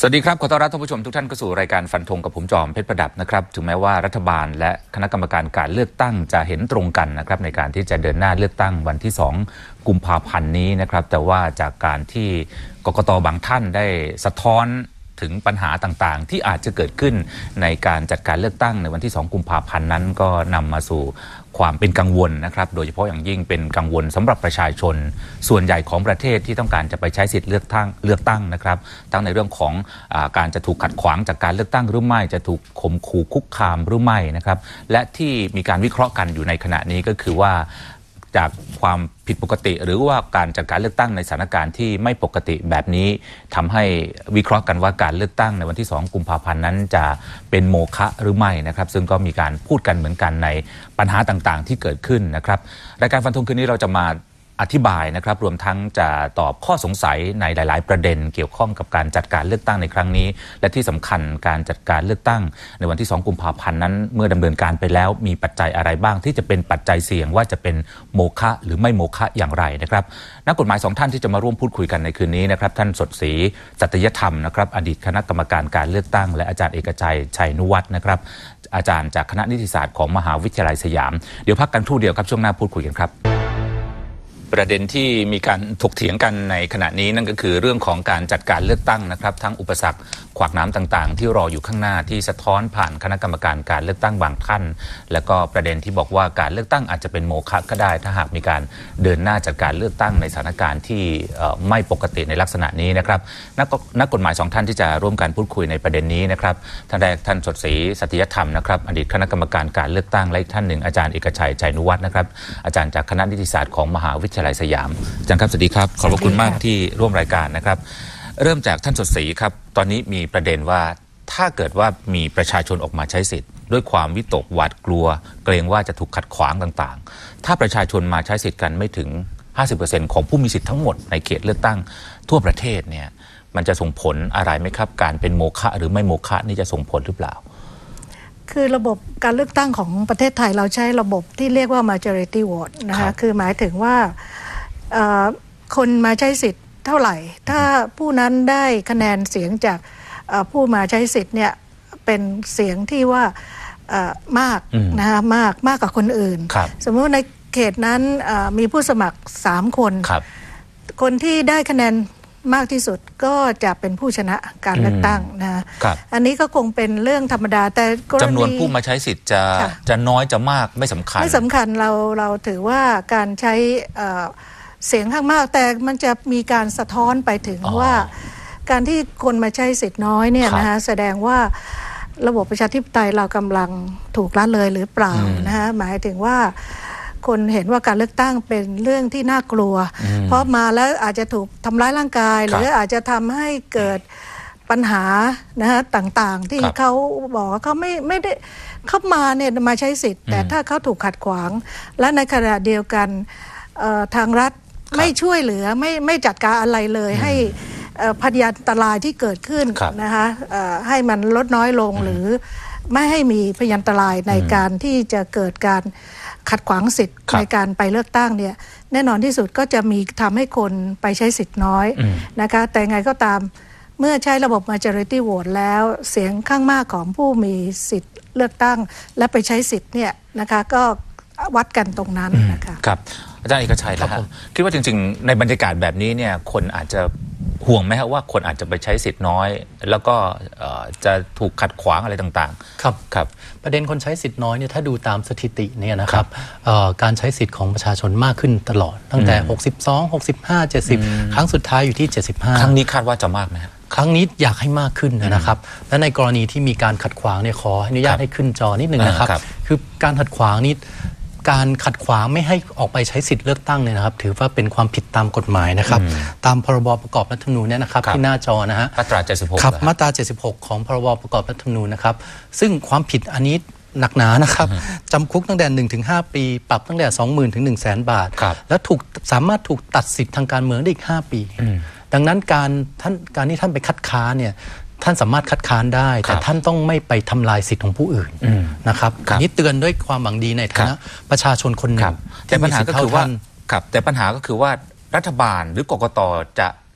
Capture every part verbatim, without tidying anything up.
สวัสดีครับขอต้อนรับท่านผู้ชมทุกท่านเข้าสู่รายการฟันธงกับผมจอมเพชรประดับนะครับถึงแม้ว่ารัฐบาลและคณะกรรมการการเลือกตั้งจะเห็นตรงกันนะครับในการที่จะเดินหน้าเลือกตั้งวันที่สองกุมภาพันธ์นี้นะครับแต่ว่าจากการที่กกต.บางท่านได้สะท้อนถึงปัญหาต่างๆที่อาจจะเกิดขึ้นในการจัดการเลือกตั้งในวันที่สองกุมภาพันธ์นั้นก็นำมาสู่ความเป็นกังวลนะครับโดยเฉพาะอย่างยิ่งเป็นกังวลสำหรับประชาชนส่วนใหญ่ของประเทศที่ต้องการจะไปใช้สิทธิ์เลือกตั้งเลือกตั้งนะครับทั้งในเรื่องของอาการจะถูกขัดขวางจากการเลือกตั้งหรือไม่จะถูกข่มขู่คุกคามหรือไม่นะครับและที่มีการวิเคราะห์กันอยู่ในขณะนี้ก็คือว่าจากความผิดปกติหรือว่าการจัดการเลือกตั้งในสถานการณ์ที่ไม่ปกติแบบนี้ทำให้วิเคราะห์กันว่าการเลือกตั้งในวันที่สองกุมภาพันธ์นั้นจะเป็นโมฆะหรือไม่นะครับซึ่งก็มีการพูดกันเหมือนกันในปัญหาต่างๆที่เกิดขึ้นนะครับรายการฟันธงคืนนี้เราจะมาอธิบายนะครับรวมทั้งจะตอบข้อสงสัยในหลายๆประเด็นเกี่ยวข้องกับการจัดการเลือกตั้งในครั้งนี้และที่สำคัญการจัดการเลือกตั้งในวันที่สองกุมภาพันธ์นั้นเมื่อดำเนินการไปแล้วมีปัจจัยอะไรบ้างที่จะเป็นปัจจัยเสี่ยงว่าจะเป็นโมฆะหรือไม่โมฆะอย่างไรนะครับนักกฎหมายสองท่านที่จะมาร่วมพูดคุยกันในคืนนี้นะครับท่านสดศรีสัตยธรรมนะครับอดีตคณะกรรมการการเลือกตั้งและอาจารย์เอกชัยชัยนุวัฒน์นะครับอาจารย์จากคณะนิติศาสตร์ของมหาวิทยาลัยสยามเดี๋ยวพักกันครู่เดียวครับช่วงหน้าพูดคุยกันครับประเด็นที่มีการถกเถียงกันในขณะนี้นั่นก็คือเรื่องของการจัดการเลือกตั้งนะครับทั้งอุปสรรคขวากหนามต่างๆที่รออยู่ข้างหน้าที่สะท้อนผ่านคณะกรรมการการเลือกตั้งบางท่านและก็ประเด็นที่บอกว่าการเลือกตั้งอาจจะเป็นโมฆะก็ได้ถ้าหากมีการเดินหน้าจัดการเลือกตั้งในสถานการณ์ที่ไม่ปกติในลักษณะนี้นะครับนักนักกฎหมายสองท่านที่จะร่วมกันพูดคุยในประเด็นนี้นะครับท่านแรกท่านสดศรีสัตยธรรมนะครับอดีตคณะกรรมการการเลือกตั้งและอีกท่านหนึ่งอาจารย์เอกชัยชัยนุวัฒน์นะครับอาจารย์จากคณะนิติศาสตร์ของมหาวิทยาลัยสยามอาจารย์ครับสวัสดีครับขอบพระคุณมากที่ร่วมรายการนะครับเริ่มจากท่านสดศรีครับตอนนี้มีประเด็นว่าถ้าเกิดว่ามีประชาชนออกมาใช้สิทธิ์ด้วยความวิตกหวาดกลัวเกรงว่าจะถูกขัดขวางต่างๆถ้าประชาชนมาใช้สิทธิ์กันไม่ถึง ห้าสิบเปอร์เซ็นต์ ของผู้มีสิทธิ์ทั้งหมดในเขตเลือกตั้งทั่วประเทศเนี่ยมันจะส่งผลอะไรไหมครับการเป็นโมฆะหรือไม่โมฆะนี่จะส่งผลหรือเปล่าคือระบบการเลือกตั้งของประเทศไทยเราใช้ระบบที่เรียกว่า majority vote นะคะคือหมายถึงว่าคนมาใช้สิทธิ์เท่าไหร่ถ้าผู้นั้นได้คะแนนเสียงจากผู้มาใช้สิทธิ์เนี่ยเป็นเสียงที่ว่ามากนะคะมากมากกว่าคนอื่นสมมติในเขตนั้นมีผู้สมัครสามคนคนที่ได้คะแนนมากที่สุดก็จะเป็นผู้ชนะการเลือกตั้งนะอันนี้ก็คงเป็นเรื่องธรรมดาแต่จำนวนผู้มาใช้สิทธิ์จะจะน้อยจะมากไม่สำคัญไม่สำคัญเราเราถือว่าการใช้เสียงข้างมากแต่มันจะมีการสะท้อนไปถึงว่าการที่คนมาใช้สิทธิ์น้อยเนี่ยนะคะแสดงว่าระบบประชาธิปไตยเรากำลังถูกละเลยหรือเปล่านะคะหมายถึงว่าคนเห็นว่าการเลือกตั้งเป็นเรื่องที่น่ากลัวเพราะมาแล้วอาจจะถูกทำร้ายร่างกายหรืออาจจะทำให้เกิดปัญหานะคะต่างๆที่เขาบอกว่าเขาไม่ไม่ได้เข้ามาเนี่ยมาใช้สิทธิ์แต่ถ้าเขาถูกขัดขวางและในขณะเดียวกันทางรัฐไม่ช่วยเหลือไม่ไม่จัดการอะไรเลยให้พยานอันตรายที่เกิดขึ้นนะคะให้มันลดน้อยลงหรือไม่ให้มีพยานอันตรายในการที่จะเกิดการขัดขวางสิทธิ์ในการไปเลือกตั้งเนี่ยแน่นอนที่สุดก็จะมีทำให้คนไปใช้สิทธิ์น้อยนะคะแต่ไงก็ตามเมื่อใช้ระบบ majority vote แล้วเสียงข้างมากของผู้มีสิทธิ์เลือกตั้งและไปใช้สิทธิ์เนี่ยนะคะก็วัดกันตรงนั้นนะคะครับอาจารย์เอกชัยนะครับคิดว่าจริงๆในบรรยากาศแบบนี้เนี่ยคนอาจจะห่วงไหมครับว่าคนอาจจะไปใช้สิทธิ์น้อยแล้วก็จะถูกขัดขวางอะไรต่างๆครับครับประเด็นคนใช้สิทธิ์น้อยเนี่ยถ้าดูตามสถิติเนี่ยนะครับการใช้สิทธิ์ของประชาชนมากขึ้นตลอดตั้งแต่หกสิบสอง หกสิบห้า เจ็ดสิบครั้งสุดท้ายอยู่ที่เจ็ดสิบห้าครั้งนี้คาดว่าจะมากไหมครับครั้งนี้อยากให้มากขึ้นนะครับและในกรณีที่มีการขัดขวางเนี่ยขออนุญาตให้ขึ้นจอนิดนึงนะครับคือการขัดขวางนี้การขัดขวางไม่ให้ออกไปใช้สิทธิ์เลือกตั้งเนี่ยนะครับถือว่าเป็นความผิดตามกฎหมายนะครับตามพรบประกอบรัฐธรรมนูญเนี่ยนะครับที่หน้าจอนะฮะมาตราเจ็ดสิบหกครับมาตราเจ็ดสิบหกของพรบประกอบรัฐธรรมนูญนะครับซึ่งความผิดอันนี้หนักหนานะครับจำคุกตั้งแต่ หนึ่งถึงห้า ปีปรับตั้งแต่ สองหมื่น ถึง หนึ่งแสน บาทและถูกสามารถถูกตัดสิทธิ์ทางการเมืองได้อีกห้าปีดังนั้นการท่านการที่ท่านไปคัดค้านเนี่ยท่านสามารถคัดค้านได้แต่ท่านต้องไม่ไปทำลายสิทธิ์ของผู้อื่นนะครับนี่เตือนด้วยความหวังดีในฐานะประชาชนคนหนึ่งแต่ปัญหาก็คือว่าครับแต่ปัญหาก็คือว่ารัฐบาลหรือกกต.จะ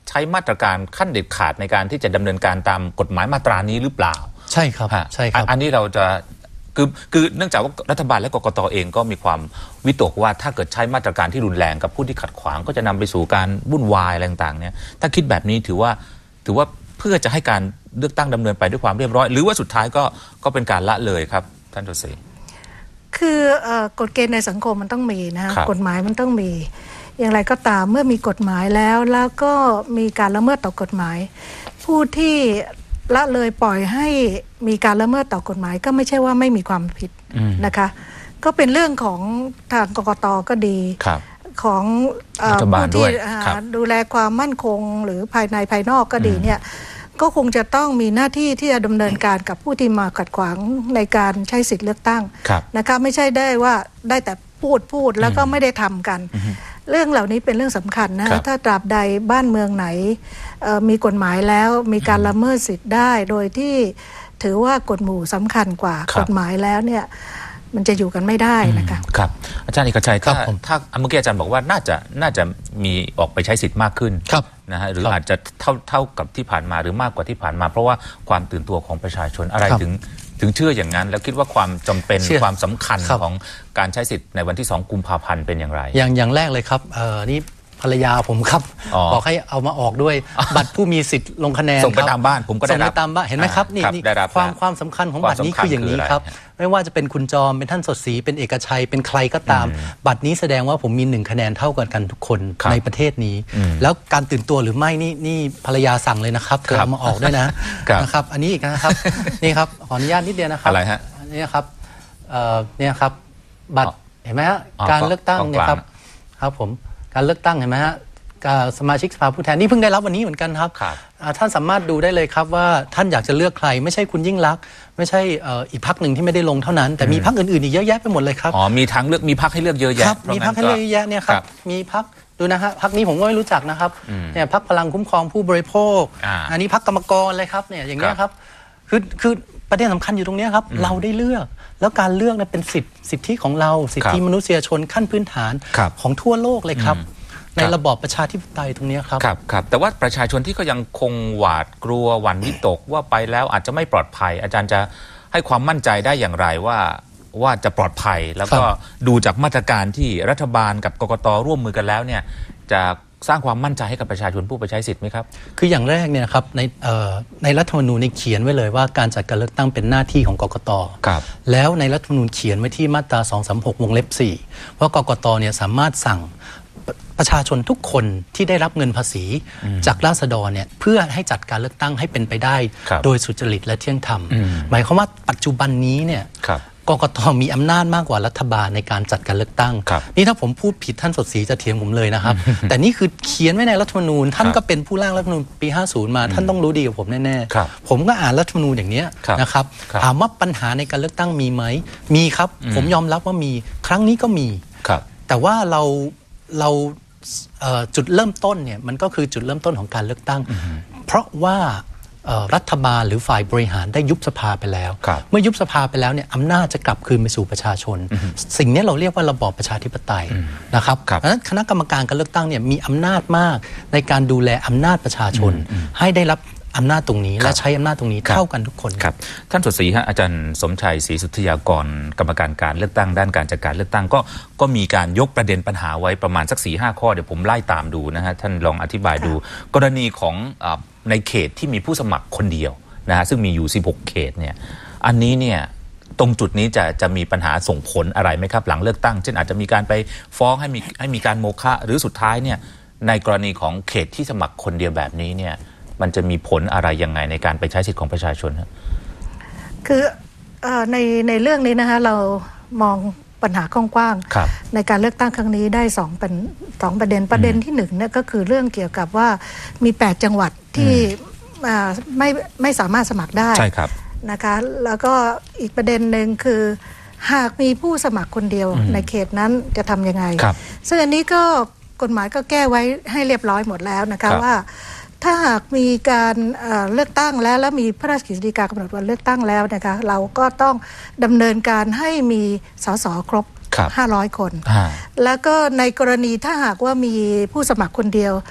ใช้มาตรการขั้นเด็ดขาดในการที่จะดำเนินการตามกฎหมายมาตรานี้หรือเปล่าใช่ครับใช่ครับอันนี้เราจะคือคือเนื่องจากว่ารัฐบาลและกกต.เองก็มีความวิตกว่าถ้าเกิดใช้มาตรการที่รุนแรงกับผู้ที่ขัดขวางก็จะนำไปสู่การวุ่นวายอะไรต่างๆเนี่ยถ้าคิดแบบนี้ถือว่าถือว่าเพื่อจะให้การเลือกตั้งดำเนินไปด้วยความเรียบร้อยหรือว่าสุดท้ายก็ก็เป็นการละเลยครับท่านโจเซคือกฎเกณฑ์ในสังคมมันต้องมีนะกฎหมายมันต้องมีอย่างไรก็ตามเมื่อมีกฎหมายแล้วแล้วก็มีการละเมิดต่อกฎหมายผู้ที่ละเลยปล่อยให้มีการละเมิดต่อกฎหมายก็ไม่ใช่ว่าไม่มีความผิดนะคะก็เป็นเรื่องของทางกกต.ก็ดีของผู้ที่ดูแลความมั่นคงหรือภายในภายนอกก็ดีเนี่ยก็คงจะต้องมีหน้าที่ที่จะดำเนินการกับผู้ที่มาขัดขวางในการใช้สิทธิ์เลือกตั้งนะคะไม่ใช่ได้ว่าได้แต่พูดพูดแล้วก็ไม่ได้ทำกันเรื่องเหล่านี้เป็นเรื่องสำคัญนะถ้าตราบใดบ้านเมืองไหนมีกฎหมายแล้วมีการละเมิดสิทธิ์ได้โดยที่ถือว่ากฎหมู่สำคัญกว่ากฎหมายแล้วเนี่ยมันจะอยู่กันไม่ได้นะคะครับอาจารย์เอกชัยถ้าถ้าเมื่อกี้อาจารย์บอกว่าน่าจะน่าจะมีออกไปใช้สิทธิ์มากขึ้นนะฮะหรืออาจจะเท่าเท่ากับที่ผ่านมาหรือมากกว่าที่ผ่านมาเพราะว่าความตื่นตัวของประชาชนอะไรถึงถึงเชื่ออย่างนั้นแล้วคิดว่าความจำเป็นความสำคัญของการใช้สิทธิ์ในวันที่สองกุมภาพันธ์เป็นอย่างไรอย่างอย่างแรกเลยครับเออนี่ภรรยาผมครับบอกให้เอามาออกด้วยบัตรผู้มีสิทธิ์ลงคะแนนส่งไปตามบ้านผมก็ได้รับส่งไปตามบ้านเห็นไหมครับนี่นี่ความความสำคัญของบัตรนี้คืออย่างนี้ครับไม่ว่าจะเป็นคุณจอมเป็นท่านสดศรีเป็นเอกชัยเป็นใครก็ตามบัตรนี้แสดงว่าผมมีหนึ่งคะแนนเท่ากันกันทุกคนในประเทศนี้แล้วการตื่นตัวหรือไม่นี่นี่ภรรยาสั่งเลยนะครับเธอเอามาออกด้วยนะนะครับอันนี้อีกนะครับนี่ครับขออนุญาตนิดเดียวนะครับอะไรฮะนี่ครับเนี่ยครับบัตรเห็นไหมฮะการเลือกตั้งเนี่ยครับครับผมการเลือกตั้งเห็นไหมฮะสมาชิกสภาผู้แทนนี่เพิ่งได้รับวันนี้เหมือนกันครับท่านสามารถดูได้เลยครับว่าท่านอยากจะเลือกใครไม่ใช่คุณยิ่งลักษณ์ไม่ใช่อีกพรรคหนึ่งที่ไม่ได้ลงเท่านั้นแต่มีพรรคอื่นๆอีกเยอะแยะไปหมดเลยครับอ๋อมีทางเลือกมีพรรคให้เลือกเยอะแยะมีพรรคให้เลือกเยอะแยะเนี่ยครับมีพรรคดูนะฮะพรรคนี้ผมก็ไม่รู้จักนะครับเนี่ยพรรคพลังคุ้มครองผู้บริโภคอันนี้พรรคกรรมกรเลยครับเนี่ยอย่างเงี้ยครับคือคือประเด็นสำคัญอยู่ตรงนี้ครับเราได้เลือกแล้วการเลือกนั้นเป็นสิทธิสิทธิของเราสิทธิมนุษยชนขั้นพื้นฐานของทั่วโลกเลยครับในระบอบประชาธิปไตยตรงนี้ครับครับครับแต่ว่าประชาชนที่ก็ยังคงหวาดกลัวหวั่นวิตกว่าไปแล้วอาจจะไม่ปลอดภัยอาจารย์จะให้ความมั่นใจได้อย่างไรว่าว่าจะปลอดภัยแล้วก็ดูจากมาตรการที่รัฐบาลกับกกต.ร่วมมือกันแล้วเนี่ยจะสร้างความมั่นใจให้กับประชาชนผู้ไปใช้สิทธิ์ไหมครับคืออย่างแรกเนี่ยครับในในรัฐธรรมนูญเขียนไว้เลยว่าการจัดการเลือกตั้งเป็นหน้าที่ของกกต.แล้วในรัฐธรรมนูญเขียนไว้ที่มาตราสองสามหกวงเล็บสี่ว่ากกต.เนี่ยสามารถสั่งประชาชนทุกคนที่ได้รับเงินภาษีจากราษฎรเนี่ยเพื่อให้จัดการเลือกตั้งให้เป็นไปได้โดยสุจริตและเที่ยงธรรมหมายความว่าปัจจุบันนี้เนี่ยกกต.มีอำนาจมากกว่ารัฐบาลในการจัดการเลือกตั้งนี่ถ้าผมพูดผิดท่านสดศรีจะเถียงผมเลยนะครับ แต่นี่คือเขียนไว้ในรัฐธรรมนูญท่านก็เป็นผู้ร่างรัฐธรรมนูญปีห้าสิบมาท่านต้องรู้ดีกว่าผมแน่ๆผมก็อ่านรัฐธรรมนูญอย่างนี้นะครับถามว่าปัญหาในการเลือกตั้งมีไหมมีครับผมยอมรับว่ามีครั้งนี้ก็มีแต่ว่าเราเราจุดเริ่มต้นเนี่ยมันก็คือจุดเริ่มต้นของการเลือกตั้งเพราะว่ารัฐบาลหรือฝ่ายบริหารได้ยุบสภาไปแล้วเมื่อยุบสภาไปแล้วเนี่ยอำนาจจะกลับคืนไปสู่ประชาชนสิ่งนี้เราเรียกว่าระบอบประชาธิปไตยนะครับเพราะฉะนั้นคณะกรรมการการเลือกตั้งเนี่ยมีอำนาจมากในการดูแลอำนาจประชาชนให้ได้รับอำนาจตรงนี้และใช้อำนาจตรงนี้เท่ากันทุกคนครับท่านสดศรีฮะอาจารย์สมชัยศรีสุทธิยากรกรรมการการเลือกตั้งด้านการจัดการเลือกตั้งก็ก็มีการยกประเด็นปัญหาไว้ประมาณสัก สี่ห้า ข้อเดี๋ยวผมไล่ตามดูนะฮะท่านลองอธิบายดูกรณีของในเขตที่มีผู้สมัครคนเดียวนะฮะซึ่งมีอยู่สิบหกเขตเนี่ยอันนี้เนี่ยตรงจุดนี้จะจะมีปัญหาส่งผลอะไรไหมครับหลังเลือกตั้งเช่นอาจจะมีการไปฟ้องให้มีให้มีการโมฆะหรือสุดท้ายเนี่ยในกรณีของเขตที่สมัครคนเดียวแบบนี้เนี่ยมันจะมีผลอะไรยังไงในการไปใช้สิทธิของประชาชนครับคือในในเรื่องนี้นะคะเรามองปัญหากว้างๆในการเลือกตั้งครั้งนี้ได้สองเป็นสองประเด็นประเด็นที่หนึ่งเนี่ยก็คือเรื่องเกี่ยวกับว่ามีแปดจังหวัดที่ไม่ไม่สามารถสมัครได้ใช่ครับนะคะแล้วก็อีกประเด็นหนึ่งคือหากมีผู้สมัครคนเดียวในเขตนั้นจะทำยังไงซึ่งอันนี้ก็กฎหมายก็แก้ไว้ให้เรียบร้อยหมดแล้วนะคะว่าถ้าหากมีการเลือกตั้งแล้วแล้วมีพระราชกฤษฎีกากำหนดวันเลือกตั้งแล้วนะคะเราก็ต้องดำเนินการให้มีสสครบห้าร้อยคนแล้วก็ในกรณีถ้าหากว่ามีผู้สมัครคนเดียว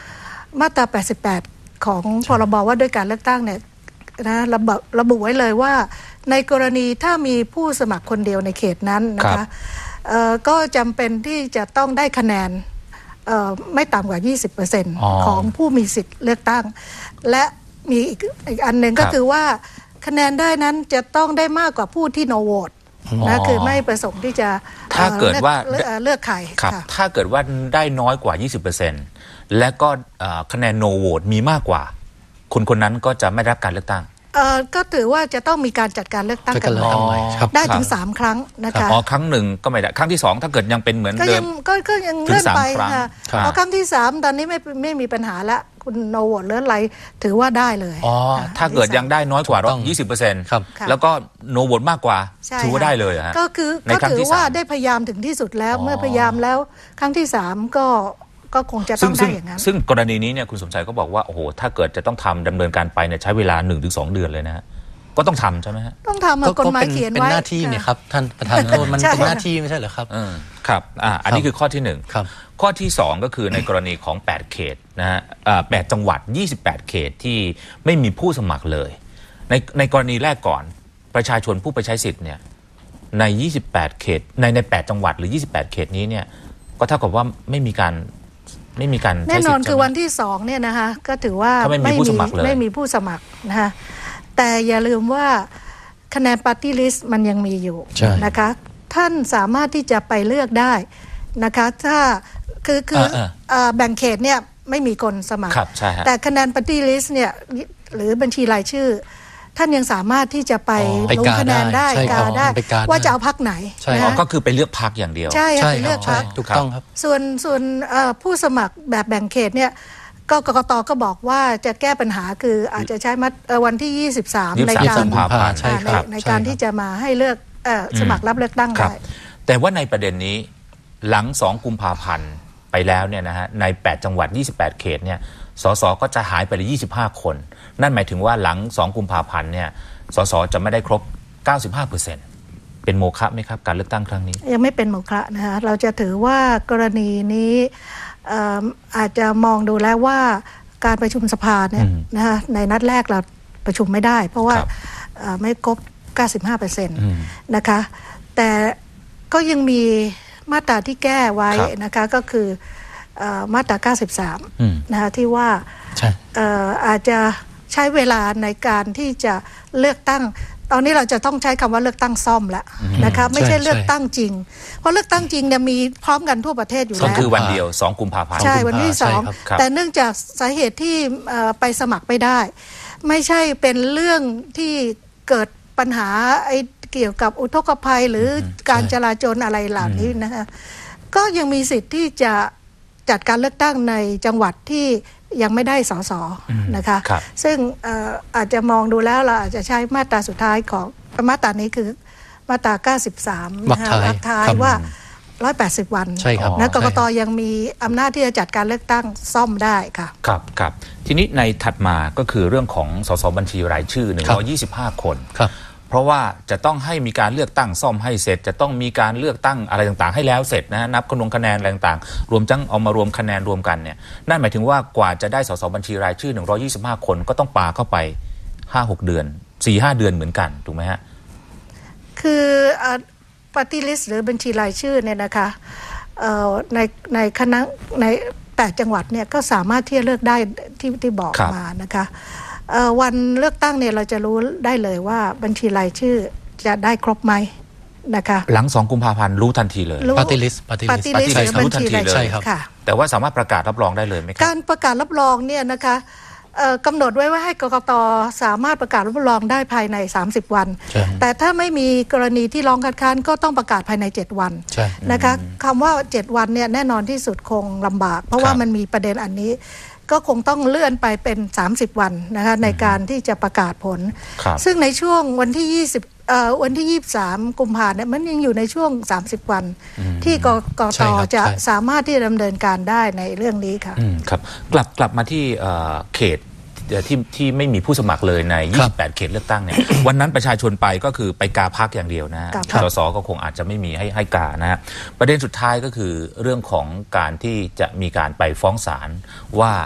มาตราแปดสิบแปดของพรบว่าด้วยการเลือกตั้งเนี่ยนะระบุระบุไว้เลยว่าในกรณีถ้ามีผู้สมัครคนเดียวในเขตนั้นนะคะก็จำเป็นที่จะต้องได้คะแนนไม่ต่ำกว่า ยี่สิบเปอร์เซ็นต์ ของผู้มีสิทธิ์เลือกตั้งและมีอีกอีกอันหนึ่งก็คือว่าคะแนนได้นั้นจะต้องได้มากกว่าผู้ที่โนโหวตนะคือไม่ประสงค์ที่จะถ้าเกิดว่าเลือกใครถ้าเกิดว่าได้น้อยกว่า ยี่สิบเปอร์เซ็นต์ และก็คะแนนโนโหวตมีมากกว่าคนคนนั้นก็จะไม่รับการเลือกตั้งก็ถือว่าจะต้องมีการจัดการเลือกตั้งกันใหม่ได้ถึงสามครั้งนะคะอ๋อครั้งหนึ่งก็ไม่ได้ครั้งที่สองถ้าเกิดยังเป็นเหมือนเดิมก็ก็ยังเลื่อนไปค่ะพอครั้งที่สามตอนนี้ไม่ไม่มีปัญหาละคุณโนโหวตเลื่อนไหลถือว่าได้เลยอ๋อถ้าเกิดยังได้น้อยกว่ายี่สิบเปอร์เซ็นต์แล้วก็โนโหวตมากกว่าถือว่าได้เลยฮะก็คือก็ถือว่าได้พยายามถึงที่สุดแล้วเมื่อพยายามแล้วครั้งที่สามก็ก็คงจะต้องได้อย่างนั้นซึ่งกรณีนี้เนี่ยคุณสมชัยก็บอกว่าโอ้โหถ้าเกิดจะต้องทำดำเนินการไปเนี่ยใช้เวลา หนึ่งถึงสอง เดือนเลยนะฮะก็ต้องทำใช่ไหมฮะต้องทำกฎหมายเขียนไว้เป็นหน้าที่เนี่ยครับท่านประธานโทษมันเป็นหน้าที่ไม่ใช่เหรอครับครับอ่าอันนี้คือข้อที่หนึ่งข้อที่สองก็คือในกรณีของแปดเขตนะฮะแปดจังหวัดยี่สิบแปดเขตที่ไม่มีผู้สมัครเลยในในกรณีแรกก่อนประชาชนผู้ไปใช้สิทธิ์เนี่ยในยี่สิบแปดเขตในในแปดจังหวัดหรือยี่สิบแปดเขตนี้เนี่ยก็เท่ากับว่าไม่มีการไม่มีการแน่นอนคือวันที่สองเนี่ยนะคะก็ถือว่าไม่มีผู้สมัครเลยไม่มีผู้สมัครนะคะแต่อย่าลืมว่าคะแนนปาร์ตี้ลิสต์มันยังมีอยู่นะคะท่านสามารถที่จะไปเลือกได้นะคะถ้าคือคือแบ่งเขตเนี่ยไม่มีคนสมัครแต่คะแนนปาร์ตี้ลิสต์เนี่ยหรือบัญชีรายชื่อท่านยังสามารถที่จะไปลงคะแนนได้กาได้ว่าจะเอาพรรคไหนก็คือไปเลือกพรรคอย่างเดียวใช่ไปเลือกพรรคถูกต้องครับส่วนส่วนผู้สมัครแบบแบ่งเขตเนี่ยก็กกต.ก็บอกว่าจะแก้ปัญหาคืออาจจะใช้วันที่ยี่สิบสามในการในการที่จะมาให้เลือกสมัครรับเลือกตั้งได้แต่ว่าในประเด็นนี้หลังสองกุมภาพันธ์ไปแล้วเนี่ยนะฮะในแปดจังหวัดยี่สิบแปดเขตเนี่ยสสก็จะหายไปเลยยี่สิบห้าคนนั่นหมายถึงว่าหลังสองกุมภาพันธ์เนี่ยสสจะไม่ได้ครบ เก้าสิบห้าเปอร์เซ็นต์ เป็นโมฆะไหมครับการเลือกตั้งครั้งนี้ยังไม่เป็นโมฆะนะคะเราจะถือว่ากรณีนี้อาจจะมองดูแล้วว่าการประชุมสภาเนี่ยนะคะในนัดแรกเราประชุมไม่ได้เพราะว่าไม่ครบ เก้าสิบห้าเปอร์เซ็นต์ นะคะแต่ก็ยังมีมาตราที่แก้ไว้นะคะก็คือมาตราเก้าสิบสามนะคะที่ว่าอาจจะใช้เวลาในการที่จะเลือกตั้งตอนนี้เราจะต้องใช้คำว่าเลือกตั้งซ่อมแล้วนะคะไม่ใช่เลือกตั้งจริงเพราะเลือกตั้งจริงเนี่ยมีพร้อมกันทั่วประเทศอยู่แล้วก็คือวันเดียวสองกุมภาพันธ์ใช่วันที่สองแต่เนื่องจากสาเหตุที่ไปสมัครไม่ได้ไม่ใช่เป็นเรื่องที่เกิดปัญหาไอ้เกี่ยวกับอุทกภัยหรือการจราจรอะไรเหล่านี้นะคะก็ยังมีสิทธิ์ที่จะจัดการเลือกตั้งในจังหวัดที่ยังไม่ได้สสนะคะซึ่ง อ, อาจจะมองดูแล้วเราอาจจะใช้มาตราสุดท้ายของมาตรานี้คือมาตราเก้าสิบสามนะคะวรรคท้ายว่าหนึ่งร้อยแปดสิบวันนะกกต.ยังมีอำนาจที่จะจัดการเลือกตั้งซ่อมได้ค่ะครับครับทีนี้ในถัดมาก็คือเรื่องของสสบัญชีรายชื่อหนึ่งร้อยยี่สิบห้าคนเพราะว่าจะต้องให้มีการเลือกตั้งซ่อมให้เสร็จจะต้องมีการเลือกตั้งอะไรต่างๆให้แล้วเสร็จนะนับคะแนนคะแนนอะไรต่างๆรวมจังเอามารวมคะแนนรวมกันเนี่ยนั่นหมายถึงว่ากว่าจะได้สสบัญชีรายชื่อหนึ่งร้อยยี่สิบห้าคนก็ต้องปาเข้าไป ห้าหก เดือน สี่ห้า เดือนเหมือนกันถูกไหมฮะคือปาร์ตี้ลิสต์หรือบัญชีรายชื่อเนี่ยนะคะในในคณะในแปดจังหวัดเนี่ยก็สามารถที่จะเลือกได้ที่ที่บอกมานะคะวันเลือกตั้งเนี่ยเราจะรู้ได้เลยว่าบัญชีรายชื่อจะได้ครบไหมนะคะหลังสองกุมภาพันธ์รู้ทันทีเลยปาร์ตี้ลิสต์ปาร์ตี้ลิสต์รู้ทันทีเลยแต่ว่าสามารถประกาศรับรองได้เลยไหมครับการประกาศรับรองเนี่ยนะคะกำหนดไว้ว่าให้กกต.สามารถประกาศรับรองได้ภายในสามสิบวันแต่ถ้าไม่มีกรณีที่ร้องคัดค้านก็ต้องประกาศภายในเจ็ดวันนะคะคำว่าเจ็ดวันเนี่ยแน่นอนที่สุดคงลำบากเพราะว่ามันมีประเด็นอันนี้ก็คงต้องเลื่อนไปเป็นสามสิบวันนะคะในการที่จะประกาศผลซึ่งในช่วงวันที่ยี่สิบเอ่อวันที่ยี่สิบสามกุมภาพันธ์เนี่ยมันยังอยู่ในช่วงสามสิบวันที่กกต.จะสามารถที่จะดำเนินการได้ในเรื่องนี้ค่ะครับกลับกลับมาที่เขตที่ที่ไม่มีผู้สมัครเลยในยี่สิบแปดเขตเลือกตั้งเนี่ยวันนั้นประชาชนไปก็คือไปกาพรรคอย่างเดียวนะสสก็คงอาจจะไม่มีให้ให้กานะฮะประเด็นสุดท้ายก็คือเรื่องของการที่จะมีการไปฟ้องศาลว่า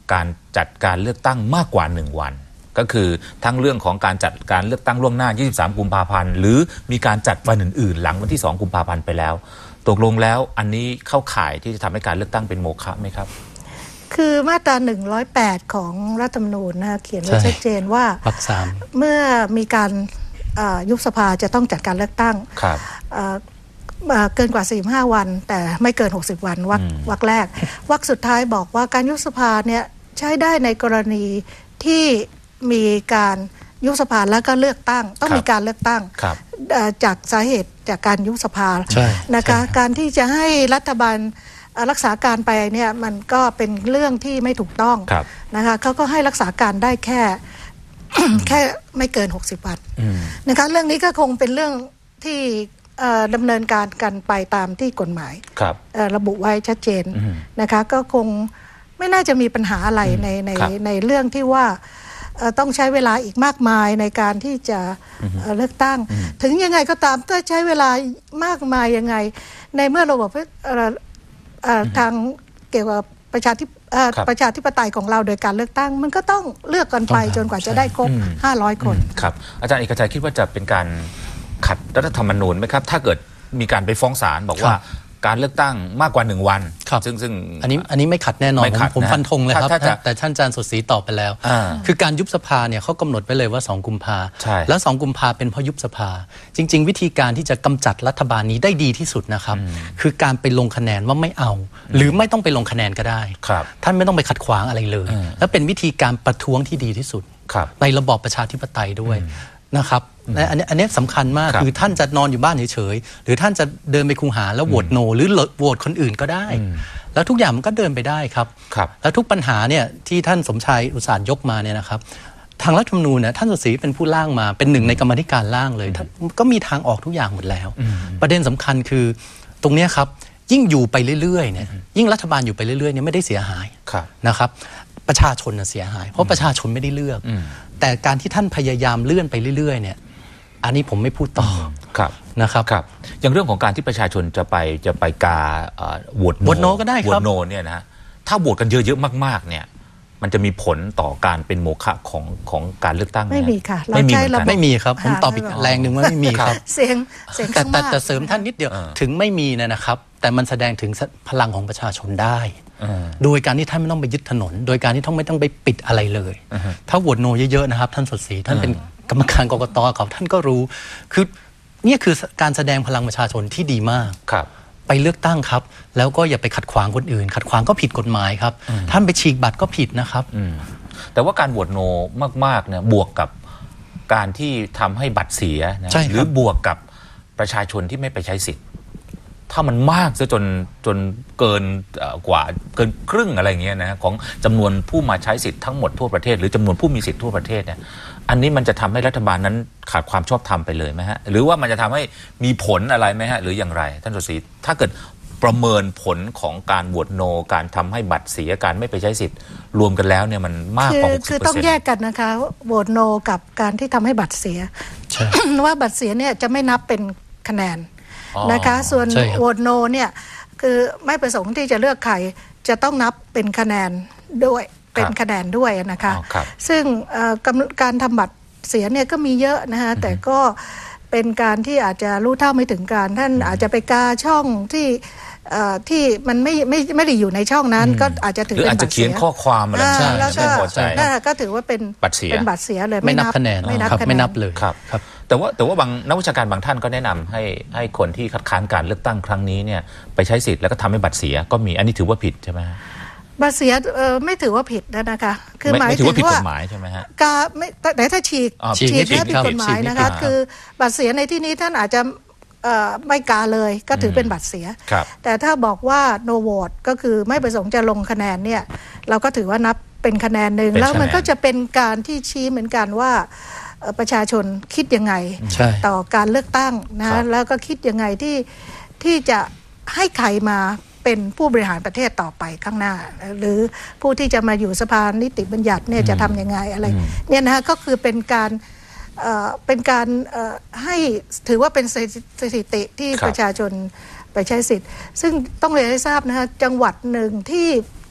การจัดการเลือกตั้งมากกว่าหนึ่งวันก็คือทั้งเรื่องของการจัดการเลือกตั้งล่วงหน้ายี่สิบสามกุมภาพันธ์หรือมีการจัดวันอื่นๆหลังวันที่สองกุมภาพันธ์ไปแล้วตกลงแล้วอันนี้เข้าข่ายที่จะทำให้การเลือกตั้งเป็นโมฆะไหมครับคือมาตราหนึ่งร้อยแปดของรัฐธรรมนูญนะเขียนไว้ชัดเจนว่าวรรคสามเมื่อมีการยุบสภาจะต้องจัดการเลือกตั้งเกินกว่าสี่สิบห้าวันแต่ไม่เกินหกสิบวันวรรควรรคแรกวรรคสุดท้ายบอกว่าการยุบสภาเนี่ยใช้ได้ในกรณีที่มีการยุบสภาแล้วก็เลือกตั้งต้องมีการเลือกตั้งจากสาเหตุจากการยุบสภานะคะการที่จะให้รัฐบาลรักษาการไปเนี่ยมันก็เป็นเรื่องที่ไม่ถูกต้องนะคะเขาก็ให้รักษาการได้แค่ แค่ไม่เกินหกสิบวันนะคะเรื่องนี้ก็คงเป็นเรื่องที่ดำเนินการกันไปตามที่กฎหมายระบุไว้ชัดเจนนะคะก็คงไม่น่าจะมีปัญหาอะไรในในในเรื่องที่ว่าต้องใช้เวลาอีกมากมายในการที่จะเลือกตั้งถึงยังไงก็ตามถ้าใช้เวลามากมายยังไงในเมื่อระบบทางเกี่ยวกับประชาธิประชาธิปไตยของเราโดยการเลือกตั้งมันก็ต้องเลือกกันไปจนกว่าจะได้ครบห้าร้อยคนครับอาจารย์เอกชัยคิดว่าจะเป็นการขัดรัฐธรรมนูญไหมครับถ้าเกิดมีการไปฟ้องศาลบอกว่าการเลือกตั้งมากกว่าหนึ่งวันซึ่งซึ่งอันนี้อันนี้ไม่ขัดแน่นอนผมผมฟันธงเลยครับแต่ท่านอาจารย์สดศรีตอบไปแล้วคือการยุบสภาเนี่ยเขากำหนดไว้เลยว่าสองกุมภาแล้วสองกุมภาเป็นเพราะยุบสภาจริงๆวิธีการที่จะกำจัดรัฐบาลนี้ได้ดีที่สุดนะครับคือการไปลงคะแนนว่าไม่เอาหรือไม่ต้องไปลงคะแนนก็ได้ท่านไม่ต้องไปขัดขวางอะไรเลยและเป็นวิธีการประท้วงที่ดีที่สุดในระบอบประชาธิปไตยด้วยนะครับอันนี้อันนี้สำคัญมากคือท่านจะนอนอยู่บ้านเฉยๆหรือท่านจะเดินไปคูหาแล้วโหวตโนหรือโหวตคนอื่นก็ได้แล้วทุกอย่างมันก็เดินไปได้ครับแล้วทุกปัญหาเนี่ยที่ท่านสมชายอุตสาหยกมาเนี่ยนะครับทางรัฐธรรมนูญเนี่ยท่านสดศรีเป็นผู้ร่างมาเป็นหนึ่งในกรรมาธิการร่างเลยก็มีทางออกทุกอย่างหมดแล้วประเด็นสำคัญคือตรงนี้ครับยิ่งอยู่ไปเรื่อยๆเนี่ยยิ่งรัฐบาลอยู่ไปเรื่อยๆเนี่ยไม่ได้เสียหายนะครับประชาชนเสียหายเพราะประชาชนไม่ได้เลือกแต่การที่ท่านพยายามเลื่อนไปเรื่อยๆเนี่ยอันนี้ผมไม่พูดต่อนะครับครับอย่างเรื่องของการที่ประชาชนจะไปจะไปกาโหวตโหวตโนก็ได้ครับโหวตโนเนี่ยนะถ้าโหวตกันเยอะๆมากๆเนี่ยมันจะมีผลต่อการเป็นโมฆะของของการเลือกตั้งไม่มีค่ะไม่มีไม่มีครับผมตอบอีกแรงหนึ่งว่าไม่มีครับเสียงเสียงข้างมากแต่เสริมท่านนิดเดียวถึงไม่มีนะครับแต่มันแสดงถึงพลังของประชาชนได้โดยการที่ท่านไม่ต้องไปยึดถนนโดยการที่ท่านไม่ต้องไปปิดอะไรเลยถ้าโหวตโนเยอะๆนะครับท่านสดศรีท่านเป็นกรรมการกกตเขาท่านก็รู้คือนี่คือการแสดงพลังประชาชนที่ดีมากไปเลือกตั้งครับแล้วก็อย่าไปขัดขวางคนอื่นขัดขวางก็ผิดกฎหมายครับท่านไปฉีกบัตรก็ผิดนะครับแต่ว่าการโหวตโนมากๆเนี่ยบวกกับการที่ทำให้บัตรเสียนะหรือบวกกับประชาชนที่ไม่ไปใช้สิทธิ์ถ้ามันมากซะจนจนเกินกว่าเกินครึ่งอะไรเงี้ยนะของจำนวนผู้มาใช้สิทธิ์ทั้งหมดทั่วประเทศหรือจำนวนผู้มีสิทธิ์ทั่วประเทศเนี่ยอันนี้มันจะทำให้รัฐบาลนั้นขาดความชอบธรรมไปเลยไหมฮะหรือว่ามันจะทำให้มีผลอะไรไหมฮะหรืออย่างไรท่านสดศรีถ้าเกิดประเมินผลของการโหวตโนการทำให้บัตรเสียการไม่ไปใช้สิทธิ์รวมกันแล้วเนี่ยมันมากกว่า หกสิบเปอร์เซ็นต์คือต้องแยกกันนะคะโหวตโนกับการที่ทำให้บัตรเสียว่าบัตรเสียเนี่ยจะไม่นับเป็นคะแนนนะคะส่วนโหวตโนเนี่ยคือไม่ประสงค์ที่จะเลือกใครจะต้องนับเป็นคะแนนด้วยเป็นคะแนนด้วยนะคะซึ่งการทำบัตรเสียเนี่ยก็มีเยอะนะคะแต่ก็เป็นการที่อาจจะรู้เท่าไม่ถึงการท่านอาจจะไปกาช่องที่ที่มันไม่ไม่ไม่ได้อยู่ในช่องนั้นก็อาจจะถือเป็นบัตรเสียหรืออาจจะเขียนข้อความอะไรใช่ไม่พอใจก็ถือว่าเป็นบัตรเสียเป็นบัตรเสียเลยไม่นับคะแนนไม่นับไม่นับเลยครับแต่ว่าแต่ว่าบางนักวิชาการบางท่านก็แนะนำให้ให้คนที่คัดค้านการเลือกตั้งครั้งนี้เนี่ยไปใช้สิทธิ์แล้วก็ทำให้บัตรเสียก็มีอันนี้ถือว่าผิดใช่ไหมบัตรเสียไม่ถือว่าผิดนะคะคือหมายถึงว่าผิดกฎหมายใช่ไหมฮะกาไม่แต่ถ้าฉีกฉีกแค่ผิดกฎหมายนะคะคือบัตรเสียในที่นี้ท่านอาจจะไม่กาเลยก็ถือเป็นบัตรเสียแต่ถ้าบอกว่า no vote ก็คือไม่ประสงค์จะลงคะแนนเนี่ยเราก็ถือว่านับเป็นคะแนนหนึ่งแล้วมันก็จะเป็นการที่ชี้เหมือนกันว่าประชาชนคิดยังไงต่อการเลือกตั้งนะแล้วก็คิดยังไงที่ที่จะให้ใครมาเป็นผู้บริหารประเทศต่อไปข้างหน้าหรือผู้ที่จะมาอยู่สภานิติบัญญัติเนี่ยจะทำยังไงอะไรเนี่ยนะฮะก็คือเป็นการเป็นการให้ถือว่าเป็นสถิติที่ประชาชนไปใช้สิทธิ์ซึ่งต้องเรียนให้ทราบนะฮะจังหวัดหนึ่งที่